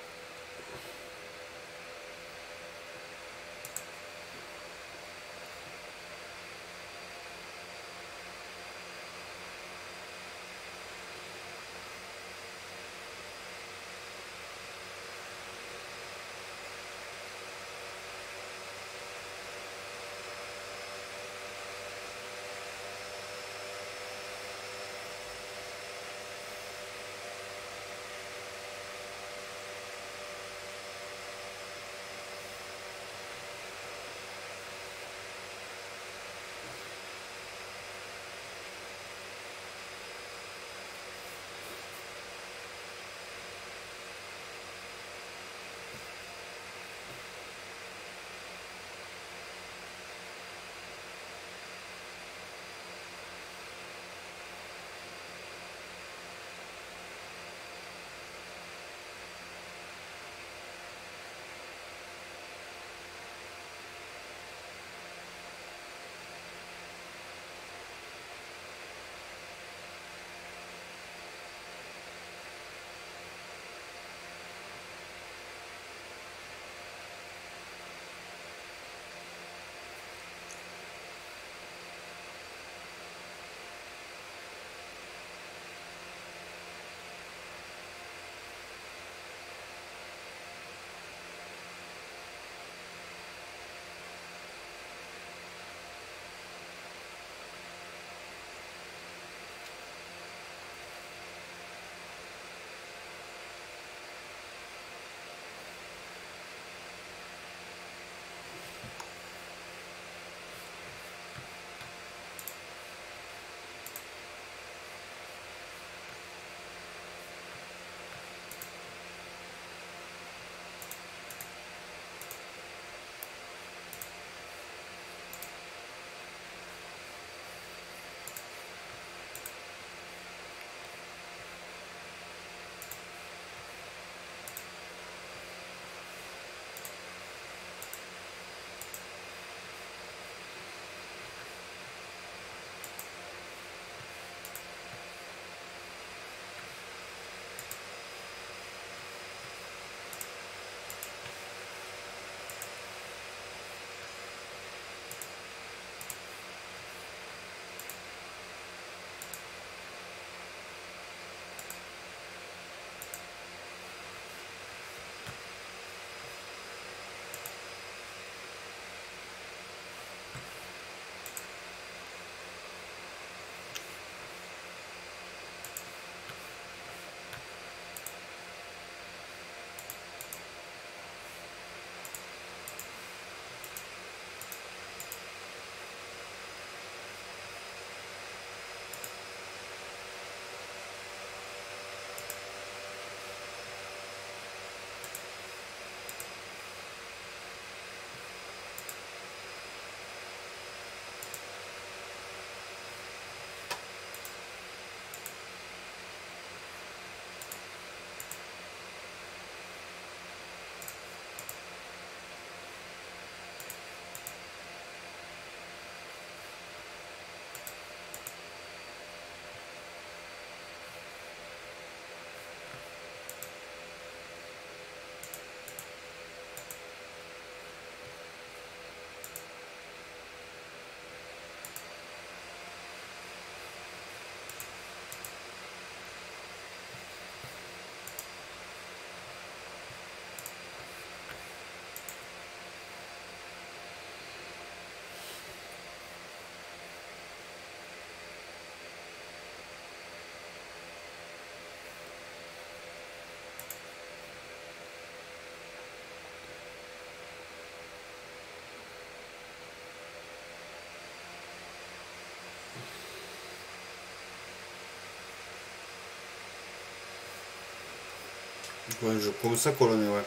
Ouais, je commence à colonner, ouais.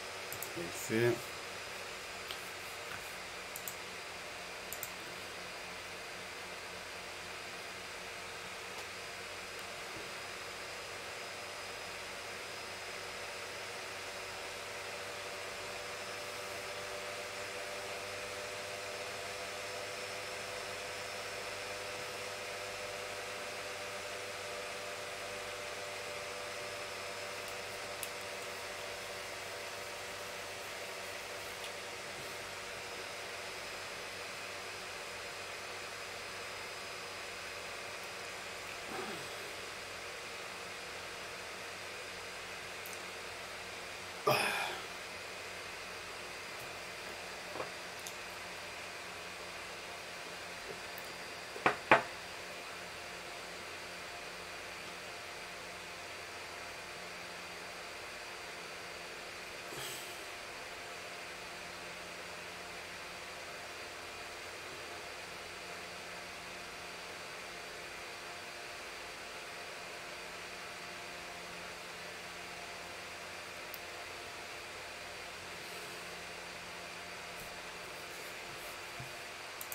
Fait.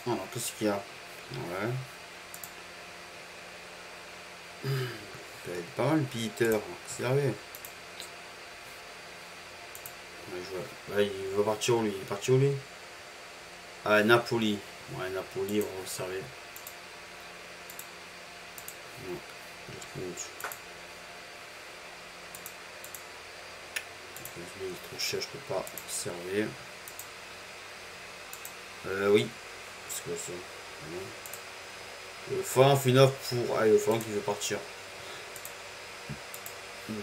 Alors, qu'est-ce qu'il y a? Ouais. Ça va être pas mal, Peter. Sérieux. Là, il va partir où lui? Il est parti où lui? Ah, Napoli. Ouais, Napoli, on va observer. Non, il est trop cher, je peux pas observer. Euh, oui. Parce que ça. Le Fin fait une offre pour. Ah, le Fin qui veut partir. Hmm.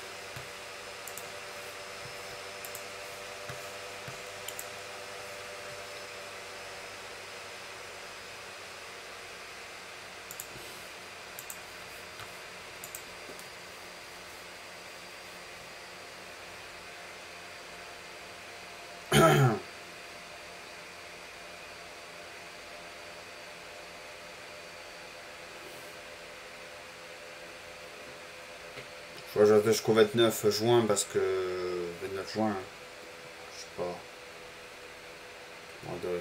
Je vois, j'attends jusqu'au vingt-neuf juin parce que. vingt-neuf juin. Hein. Je sais pas. On va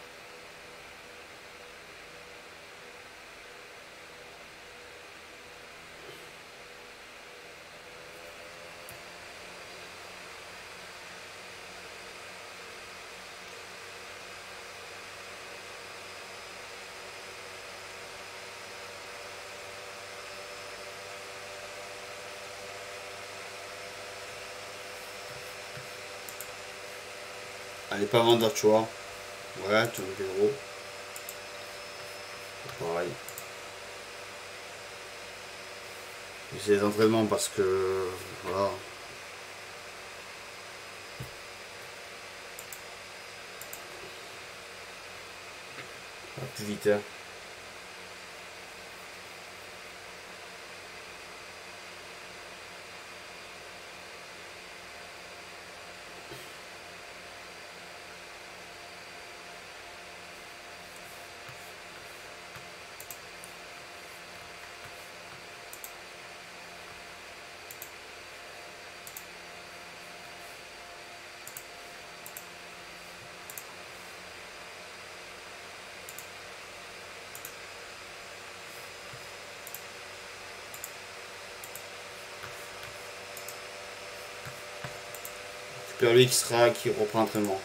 Allez, pas vendeur, tu vois. Ouais, tu veux des gros. Pareil. J'ai des entraînements parce que. Voilà. Pas plus vite, hein. Super lui qui sera qui reprend l'entraînement.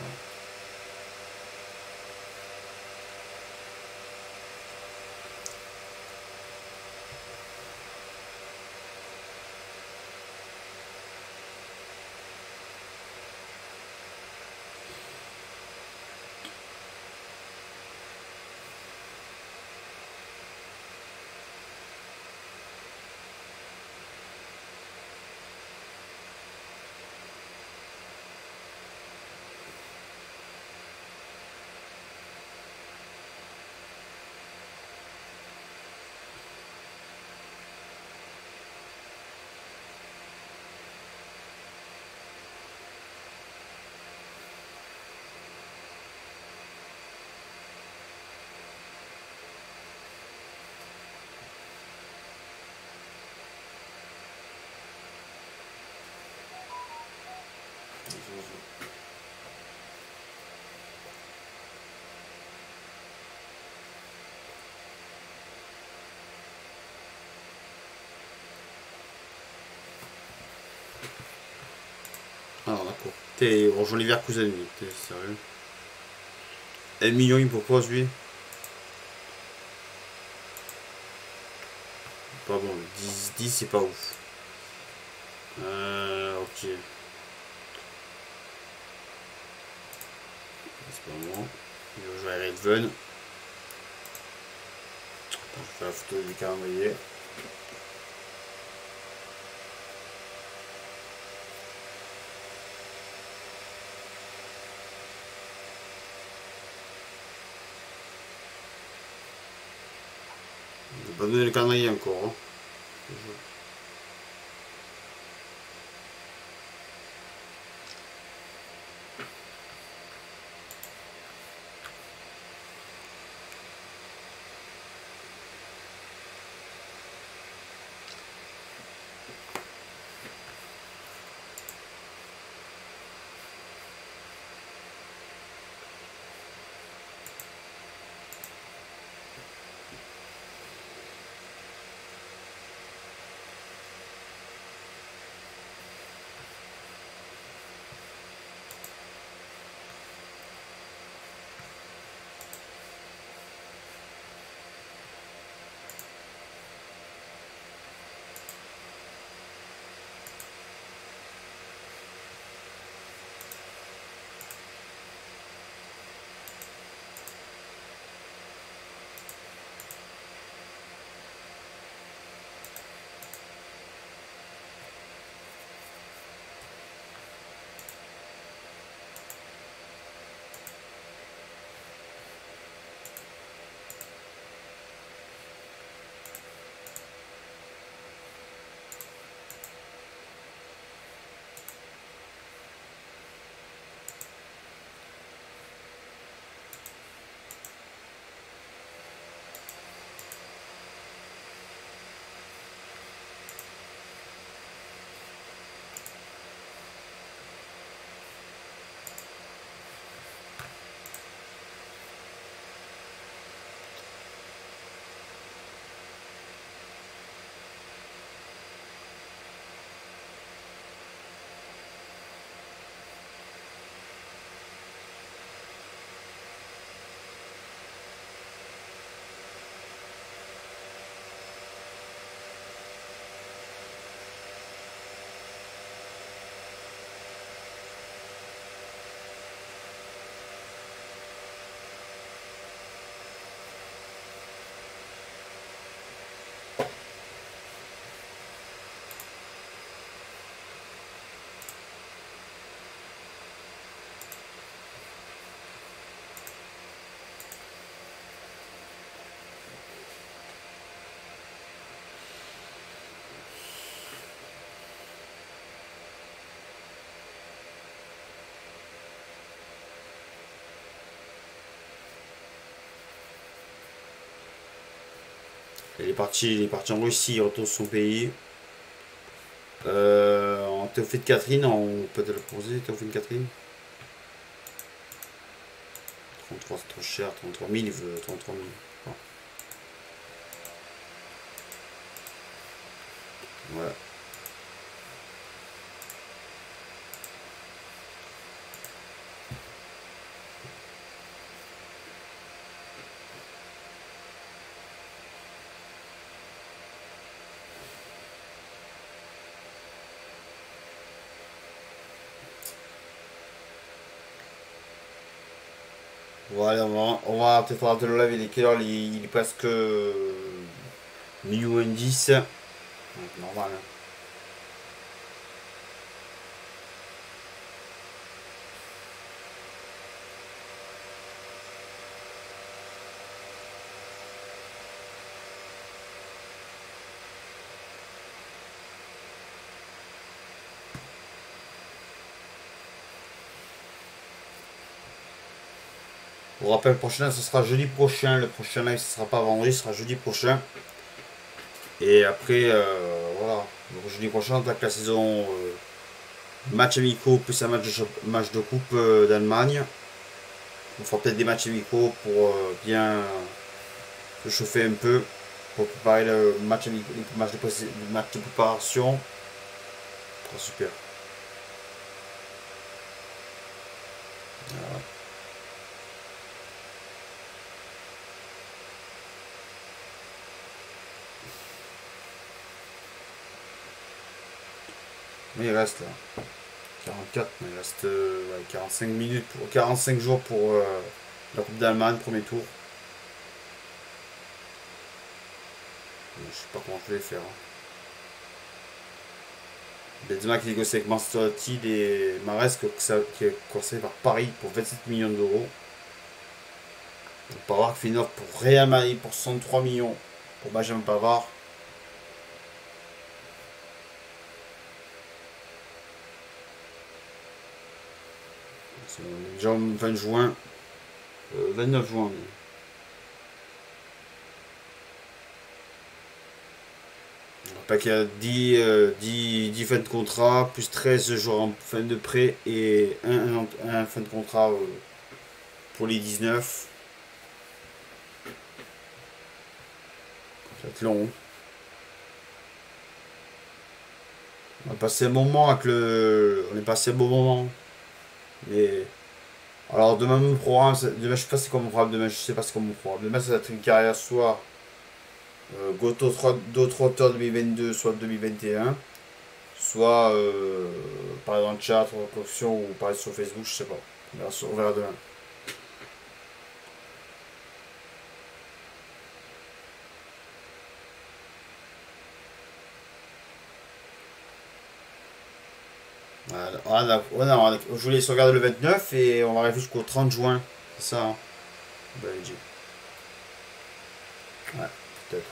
Alors d'accord. T'es rejoint les Leverkusen lui. T'es sérieux? Un million il propose lui. Pas bon. dix, dix c'est pas ouf. Euh, ok. C'est pas moi. Il va jouer à Redven. Je vais faire la photo du calendrier. Je vais pas donner le calendrier encore. Hein. Il est parti, il est parti en Russie, il retourne son pays. Euh, en Théophile Catherine, on peut te le poser, Théophile Catherine. trente-trois, c'est trop cher, trente-trois mille, il veut trente-trois mille. Bon. Voilà. Voilà, on va, on va peut-être arrêter le live, il est quelle heure? Il, il est presque minuit moins dix. Ouais, normal. Hein. On rappelle, le prochain, ce sera jeudi prochain. Le prochain live, ce sera pas vendredi, ce sera jeudi prochain. Et après, euh, voilà. Donc, jeudi prochain, on attaque la saison euh, match amicaux plus un match de, match de coupe euh, d'Allemagne. On fera peut-être des matchs amicaux pour euh, bien se chauffer un peu. Pour préparer le match, le match, de, le match de préparation. Oh, super. Voilà. Mais il reste là. quarante-quatre, mais il reste euh, ouais, quarante-cinq minutes pour quarante-cinq jours pour euh, la Coupe d'Allemagne, premier tour. Je sais pas comment je vais faire. Hein. Benzema qui négocie avec Manchester United et Mahrez qui est corsé par Paris pour vingt-sept millions d'euros. Pavard qui fait une offre pour Real Madrid pour soixante-trois millions pour Benjamin Pavard. On est déjà vingt juin. Euh, vingt-neuf juin. Mais... je rappelle qu'il y a dix, euh, dix, dix fins de contrat, plus treize jours en fin de prêt et un, un, un fin de contrat euh, pour les dix-neuf. Ça va être long. On a passé un moment avec le. On est passé un bon moment. Mais. Alors demain mon programme, demain je sais pas c'est quoi mon programme, demain je sais pas c'est quoi mon programme. Demain ça va être une carrière soit euh, d'autres auteurs deux mille vingt-deux, soit deux mille vingt et un. Soit euh, parler dans le chat, option ou parler sur Facebook, je sais pas. On verra, on verra demain. Voilà. Ah, oh, non, je voulais sauvegarder le vingt-neuf et on va arriver jusqu'au trente juin. C'est ça, hein. Belgique. Ouais, peut-être.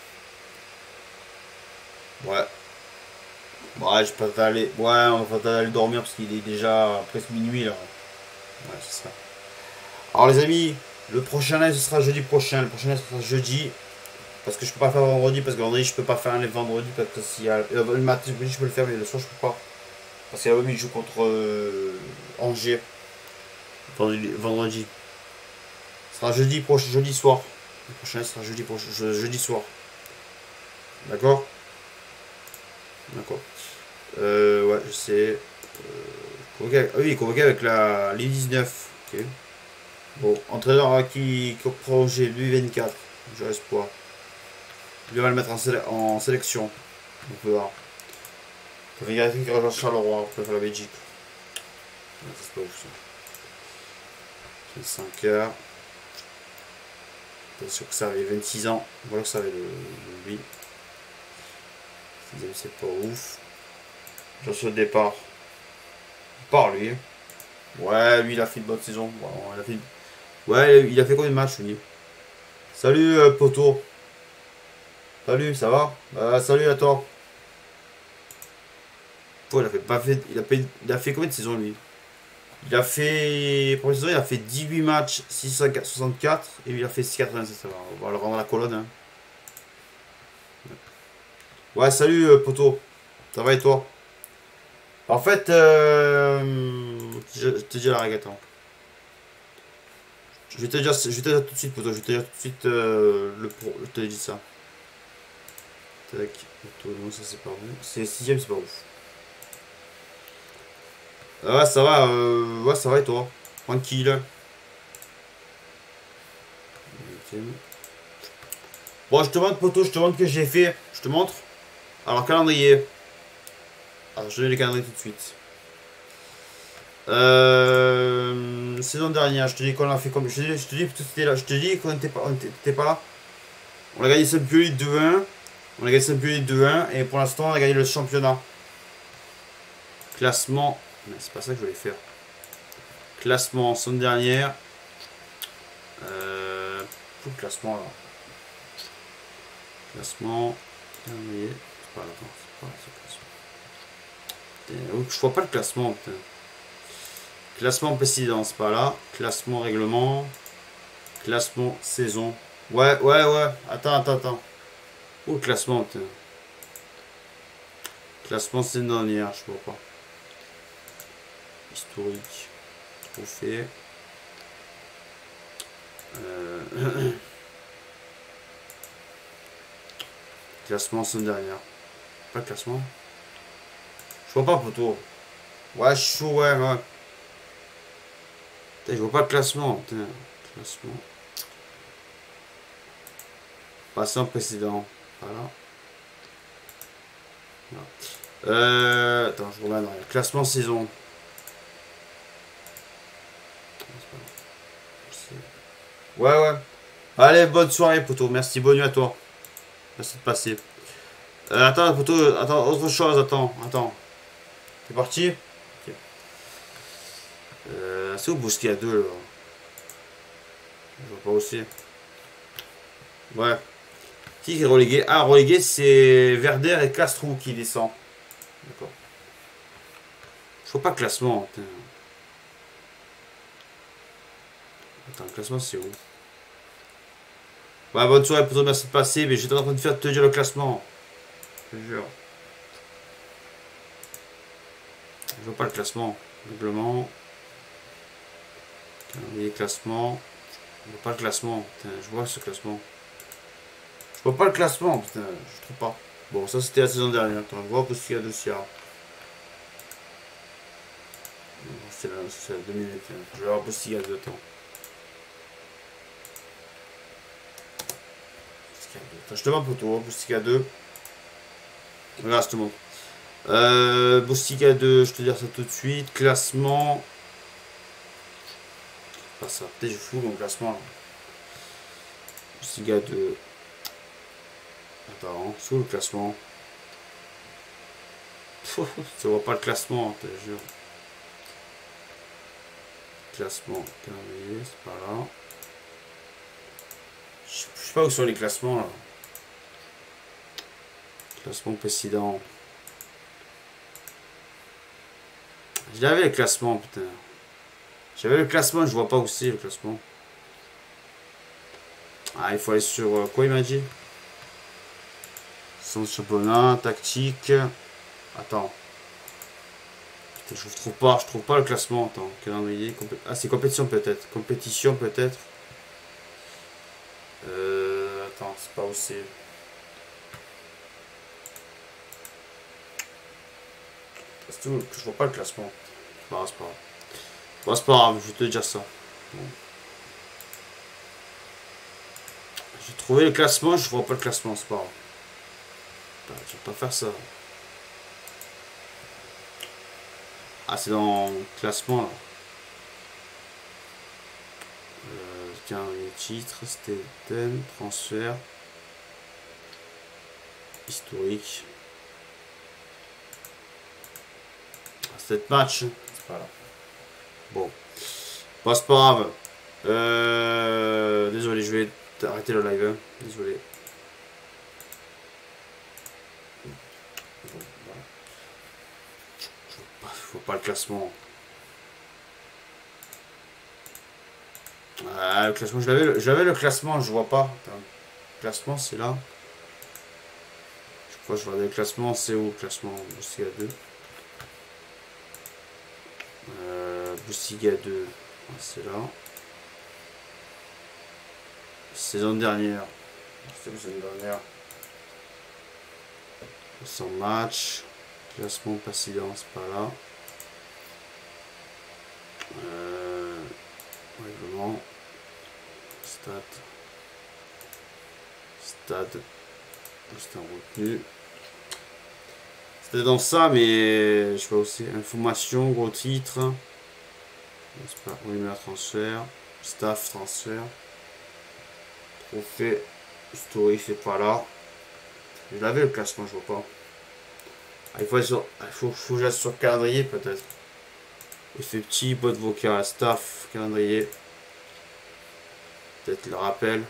Ouais. Ouais, je peux aller. Ouais, on va aller dormir parce qu'il est déjà presque minuit là. Ouais, c'est ça. Alors les amis, le prochain live ce sera jeudi prochain. Le prochain live ce sera jeudi. Parce que je peux pas faire vendredi, parce que vendredi je peux pas faire un live vendredi parce que si euh, le matin je peux le faire mais le soir je peux pas. Parce qu'il y a il joue contre euh, Angers. Vendredi, vendredi. Ce sera jeudi prochain, jeudi soir. Le prochain sera jeudi prochain, je, jeudi soir. D'accord. D'accord. Euh, ouais, je sais. Euh, convoqué, ah oui, convoqué avec la l'U dix-neuf. Ok. Bon, entraîneur qui, qui prolongé l'U vingt-quatre. J'ai espoir. Lui on va le mettre en, séle en sélection. On peut voir. Ça fait quelqu'un qui rejoint Charleroi, on peut faire la Belgique. C'est pas ouf ça. C'est cinq heures. Bien sûr que ça avait vingt-six ans. Voilà que ça avait le, le lui. C'est pas ouf. J'en suis au départ. Il part lui. Ouais, lui il a fait une bonne saison. Bon, il a fait... Ouais, il a fait combien de matchs lui? Salut euh, poto. Salut, ça va? Bah, salut à toi. Oh, il a fait pas fait. Il a fait, il a fait combien de saisons lui? Il a fait. Pour saison, il a fait dix-huit matchs, six cent soixante-quatre et il a fait six cent quatre-vingt-sept. On va le rendre à la colonne. Hein. Ouais, salut euh, poto. Ça va et toi? En fait, euh, je, je te dis la règle, attends. Je vais te dire, je vais te dire tout de suite, poto. Je vais te dire tout de suite euh, le pro. Je te dis ça. Tac, poto, non, ça c'est pas bon. C'est sixième, c'est pas ouf. Ah ouais, ça va, euh, ouais, ça va et toi? Tranquille. Huitième. Bon, je te montre, poto, je te montre ce que j'ai fait. Je te montre. Alors, calendrier. Alors, je donne les calendriers tout de suite. Euh, saison dernière, je te dis qu'on a fait comme. Je te dis, je te dis, c'était là. Je te dis qu'on n'était pas, on était pas là. On a gagné Champions League deux un. On a gagné Champions League deux un. Et pour l'instant, on a gagné le championnat. Classement. Mais c'est pas ça que je voulais faire. Classement, saison dernière. Euh. Tout le classement là. Classement. Calendrier. C'est pas là, attends, c'est pas là, ce classement. Putain, je vois pas le classement, putain. Classement président, c'est pas là. Classement règlement. Classement saison. Ouais, ouais, ouais. Attends, attends, attends. Où le classement, putain. Classement saison dernière, je vois pas. Historique. Trophée. Euh... classement saison dernière. Pas le classement. Je vois pas, poteau. Ouais, je suis chaud, ouais, ouais. Putain, je vois pas le classement, putain. Classement. Passant précédent. Voilà. Voilà. Euh... Attends, je reviens derrière. Classement saison. Ouais, ouais. Allez, bonne soirée, poteau. Merci, bonne nuit à toi. Merci de passer. Euh, attends, poteau, attends, autre chose, attends, attends. T'es parti? Ok. Euh, c'est où Bousquet à deux, là? Je vois pas aussi. Ouais. Qui est relégué? Ah, relégué, c'est Verder et Castrou qui descend. D'accord. Je vois pas le classement. Putain. Attends, le classement, c'est où? Ouais, bonne soirée, poteau, merci de passer, mais j'étais en train de faire te dire le classement. Je te jure. Je vois pas le classement. Règlement. Calendrier classement. Je vois pas le classement. Putain, je vois ce classement. Je vois pas le classement, putain. Je trouve pas. Bon, ça c'était la saison dernière. Attends, on voit parce qu'il y a deux Sierra. C'est la, c'est la deux mille vingt et un. Je vais voir parce qu'il y a deux temps. Je te montre pour toi. Boustica deux. Regarde, je te montre. Euh, Boustica deux, je te dire ça tout de suite. Classement. Pas ça. Peut-être je fous mon classement là. Boustica deux. Attends, c'est où le classement? Tu vois pas le classement, je te jure. Classement, calendrier, c'est pas là. Je sais pas où sont les classements là. Classement précédent. J'avais le classement, putain. J'avais le classement, je vois pas où c'est le classement. Ah, il faut aller sur euh, quoi il m'a dit? Son championnat, tactique. Attends. Putain, je trouve pas, je trouve pas le classement. Attends, calendrier. Compé ah, c'est compétition peut-être. Compétition peut-être. Euh, attends, c'est pas où c'est. Je vois pas le classement. Bah, c'est pas grave. Bon, c'est pas grave, je vais te dire ça. Bon. J'ai trouvé le classement, je vois pas le classement, c'est pas grave. Putain, tu vas pas faire ça. Ah, c'est dans le classement là. Euh, tiens, les titres, c'était thème, transfert, historique. Ah, c'était match, c'est pas grave. Bon, bah, c'est pas grave. Euh, désolé, je vais arrêter le live. Hein. Désolé. Bon, voilà. Je vois pas, je vois pas le classement. Ah, le classement, j'avais le, le classement, je vois pas. Attends. Le classement, c'est là. Fois je regarde le classement, c'est où le classement Bundesliga deux. Euh, Bundesliga deux, c'est là. Saison dernière. C'était la saison dernière. cent matchs. Classement précédent, c'est pas là. Euh, règlement. Stade. Stade. C'est un retenu. C'était dans ça, mais je vois aussi information, gros titre. C'est pas rumeur transfert. Staff transfert. Trophée. Story, c'est pas là. Je l'avais le classement, je vois pas. Ah, il faut, sur, il faut, faut que j'aille sur calendrier peut-être. Effet petit, boîte vocale, staff, calendrier. Peut-être le rappel.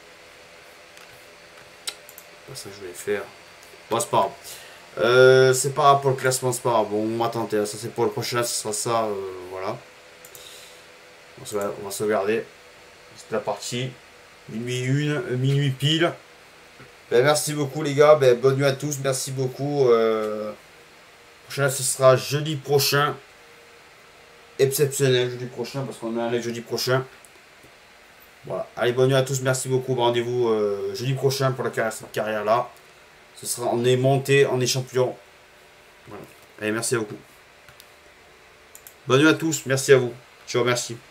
Pas ça que je vais faire. Bon, c'est pas grave. Euh, c'est pas grave pour le classement, c'est pas grave. Bon, on va tenter. Ça, c'est pour le prochain, ce sera ça. Euh, voilà. On, se va, on va sauvegarder. C'est la partie. Minuit une, euh, minuit pile. Ben, merci beaucoup, les gars. Ben, bonne nuit à tous. Merci beaucoup. Euh, prochain, ce sera jeudi prochain. Exceptionnel jeudi prochain parce qu'on a un jeudi prochain. Voilà. Allez, bonne nuit à tous. Merci beaucoup. Rendez-vous euh, jeudi prochain pour la carrière, cette carrière là. Ce sera, on est monté, on est champion. Voilà. Allez, merci à vous. Bonne nuit à tous. Merci à vous. Je vous remercie.